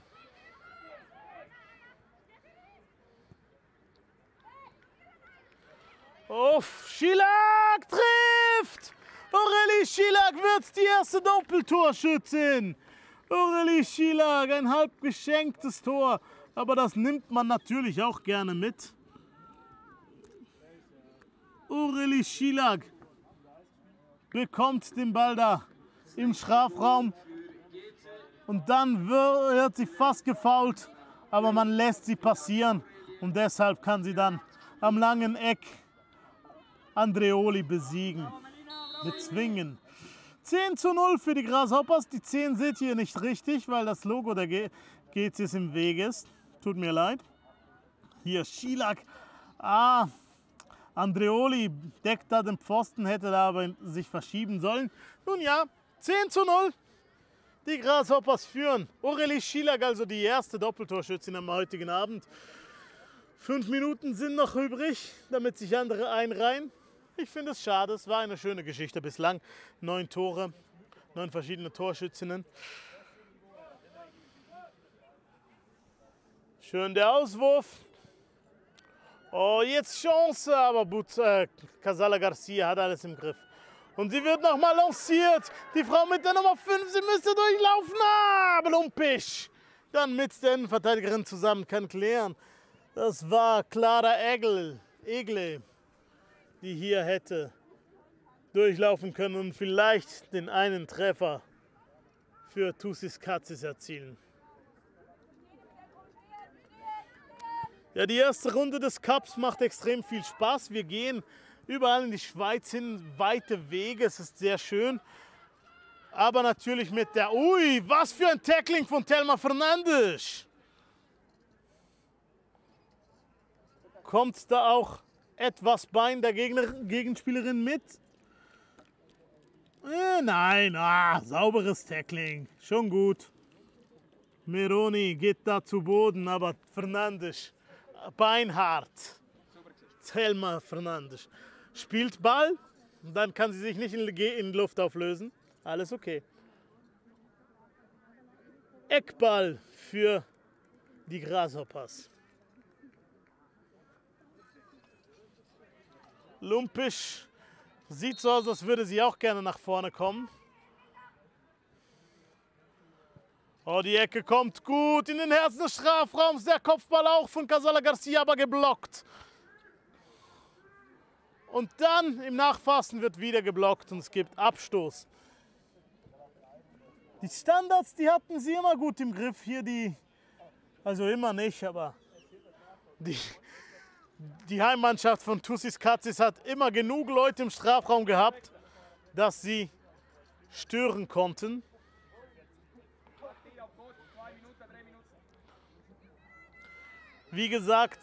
Uff, Schilag trifft! Aurelie Schilag wird die erste Doppeltorschützin. Aurelie Schilag, ein halb geschenktes Tor, aber das nimmt man natürlich auch gerne mit. Aurelie Schilag bekommt den Ball da im Strafraum und dann wird sie fast gefoult, aber man lässt sie passieren und deshalb kann sie dann am langen Eck Andreoli besiegen, bezwingen. 10:0 für die Grasshoppers. Die 10 seht ihr nicht richtig, weil das Logo der GC im Weg ist. Tut mir leid. Hier Schilag. Andreoli deckt da den Pfosten, hätte da aber sich verschieben sollen. Nun ja, 10:0. Die Grasshoppers führen. Aurelie Schilag, also die erste Doppeltorschützin am heutigen Abend. 5 Minuten sind noch übrig, damit sich andere einreihen. Ich finde es schade, es war eine schöne Geschichte bislang. 9 Tore, 9 verschiedene Torschützinnen. Schön der Auswurf. Oh, jetzt Chance, aber Casala Garcia hat alles im Griff. Und sie wird nochmal lanciert. Die Frau mit der Nummer 5, sie müsste durchlaufen. Aber Lumpisch. Dann mit der Innenverteidigerin zusammen kann klären. Das war Clara Egle, die hier hätte durchlaufen können und vielleicht den einen Treffer für Tussis Katzis erzielen. Ja, die erste Runde des Cups macht extrem viel Spaß. Wir gehen überall in die Schweiz hin, weite Wege, es ist sehr schön. Aber natürlich mit der, ui, was für ein Tackling von Thelma Fernandes. Kommt da auch etwas Bein der Gegenspielerin mit? Nein, sauberes Tackling, schon gut. Meroni geht da zu Boden, aber Fernandes, beinhart. Thelma Fernandes spielt Ball, dann kann sie sich nicht in Luft auflösen. Alles okay. Eckball für die Grasshoppers. Lumpisch sieht so aus, als würde sie auch gerne nach vorne kommen. Oh, die Ecke kommt gut in den Herzen des Strafraums. Der Kopfball auch von Casala Garcia, aber geblockt. Und dann im Nachfassen wird wieder geblockt und es gibt Abstoß. Die Standards, die hatten sie immer gut im Griff. Hier also immer nicht, aber die Heimmannschaft von Tussis Katzis hat immer genug Leute im Strafraum gehabt, dass sie stören konnten. Wie gesagt,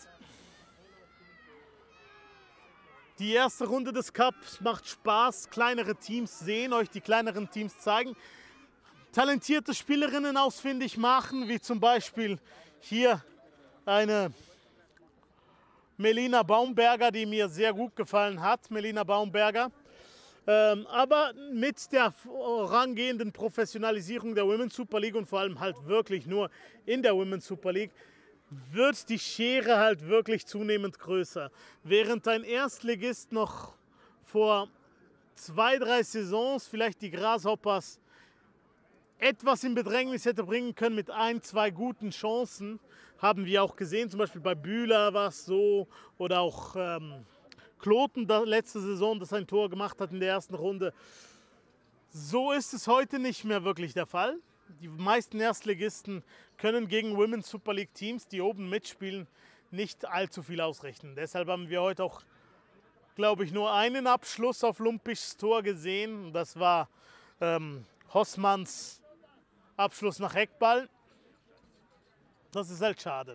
die erste Runde des Cups macht Spaß. Kleinere Teams sehen euch, die kleineren Teams zeigen. Talentierte Spielerinnen ausfindig machen, wie zum Beispiel hier eine Melina Baumberger, die mir sehr gut gefallen hat. Melina Baumberger. Aber mit der vorangehenden Professionalisierung der Women's Super League und vor allem halt wirklich nur in der Women's Super League wird die Schere halt wirklich zunehmend größer. Während ein Erstligist noch vor 2, 3 Saisons vielleicht die Grasshoppers etwas in Bedrängnis hätte bringen können mit 1, 2 guten Chancen, haben wir auch gesehen, zum Beispiel bei Bühler war es so, oder auch Kloten letzte Saison, das ein Tor gemacht hat in der ersten Runde. So ist es heute nicht mehr wirklich der Fall. die meisten Erstligisten können gegen Women's Super League Teams, die oben mitspielen, nicht allzu viel ausrichten. Deshalb haben wir heute auch, glaube ich, nur einen Abschluss auf Lumpischs Tor gesehen. Das war Hossmanns Abschluss nach Eckball. Das ist halt schade.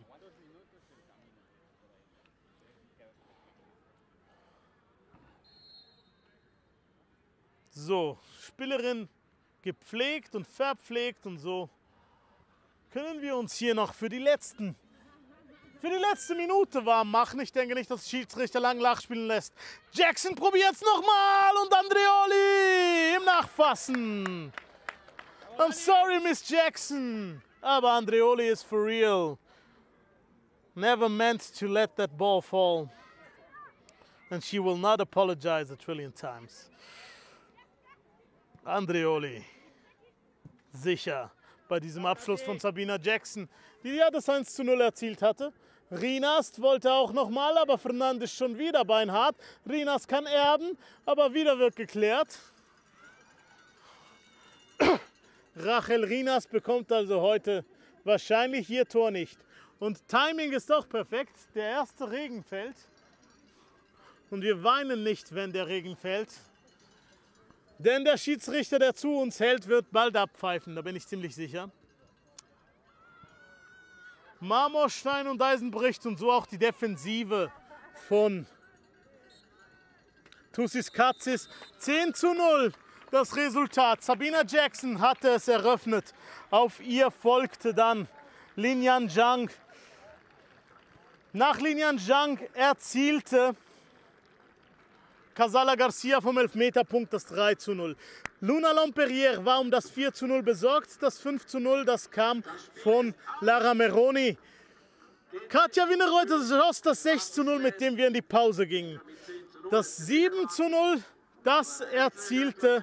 So, Spielerin gepflegt und verpflegt und so können wir uns hier noch für die letzte Minute warm machen. Ich denke nicht, dass der Schiedsrichter lang nachspielen lässt. Jackson probiert es nochmal und Andreoli im Nachfassen. I'm sorry, Miss Jackson. Aber Andreoli is for real. Never meant to let that ball fall. And she will not apologize a trillion times. Andreoli. Sicher bei diesem Abschluss von Sabina Jackson, die ja das 1:0 erzielt hatte. Rinast wollte auch nochmal, aber Fernandes schon wieder beinhart. Rinast kann erben, aber wieder wird geklärt. Rachel Rinast bekommt also heute wahrscheinlich ihr Tor nicht. Und Timing ist doch perfekt. Der erste Regen fällt. Und wir weinen nicht, wenn der Regen fällt. Denn der Schiedsrichter, der zu uns hält, wird bald abpfeifen, da bin ich ziemlich sicher. Marmorstein und Eisenbricht und so auch die Defensive von Tussis Katzis. 10:0 das Resultat. Sabina Jackson hatte es eröffnet. Auf ihr folgte dann Lin Zhang. Nach Lin Zhang erzielte Casala Garcia vom Elfmeterpunkt das 3:0. Luna Lomperrier war um das 4:0 besorgt. Das 5:0, das kam von Lara Meroni. Katja Wienerreuter schoss das 6:0, mit dem wir in die Pause gingen. Das 7:0, das erzielte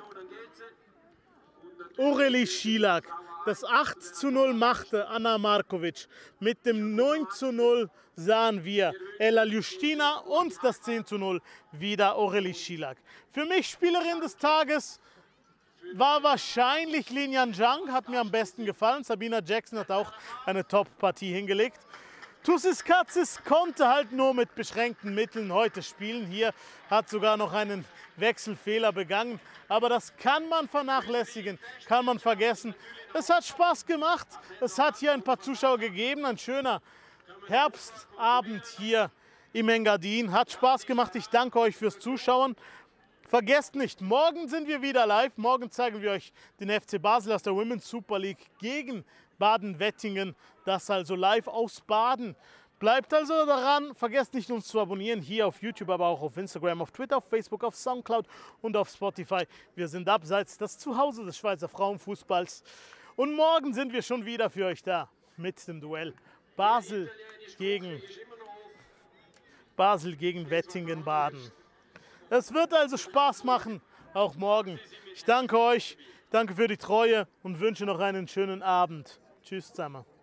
Aurelie Schilak. Das 8:0 machte Anna Markovic. Mit dem 9:0 sahen wir Ella Ljustina und das 10:0 wieder Aurelie Schilak. Für mich Spielerin des Tages war wahrscheinlich Lin Zhang, hat mir am besten gefallen. Sabina Jackson hat auch eine Top-Partie hingelegt. Tussis Katzis konnte halt nur mit beschränkten Mitteln heute spielen. Hier hat sogar noch einen Wechselfehler begangen. Aber das kann man vernachlässigen, kann man vergessen. Es hat Spaß gemacht. Es hat hier ein paar Zuschauer gegeben. Ein schöner Herbstabend hier im Engadin. Hat Spaß gemacht. Ich danke euch fürs Zuschauen. Vergesst nicht, morgen sind wir wieder live. Morgen zeigen wir euch den FC Basel aus der Women's Super League gegen Baden-Wettingen. Das also live aus Baden. Bleibt also daran, vergesst nicht, uns zu abonnieren, hier auf YouTube, aber auch auf Instagram, auf Twitter, auf Facebook, auf Soundcloud und auf Spotify. Wir sind abseits das Zuhause des Schweizer Frauenfußballs. Und morgen sind wir schon wieder für euch da mit dem Duell Basel gegen Wettingen-Baden. Es wird also Spaß machen, auch morgen. Ich danke euch, danke für die Treue und wünsche noch einen schönen Abend. Tschüss zusammen.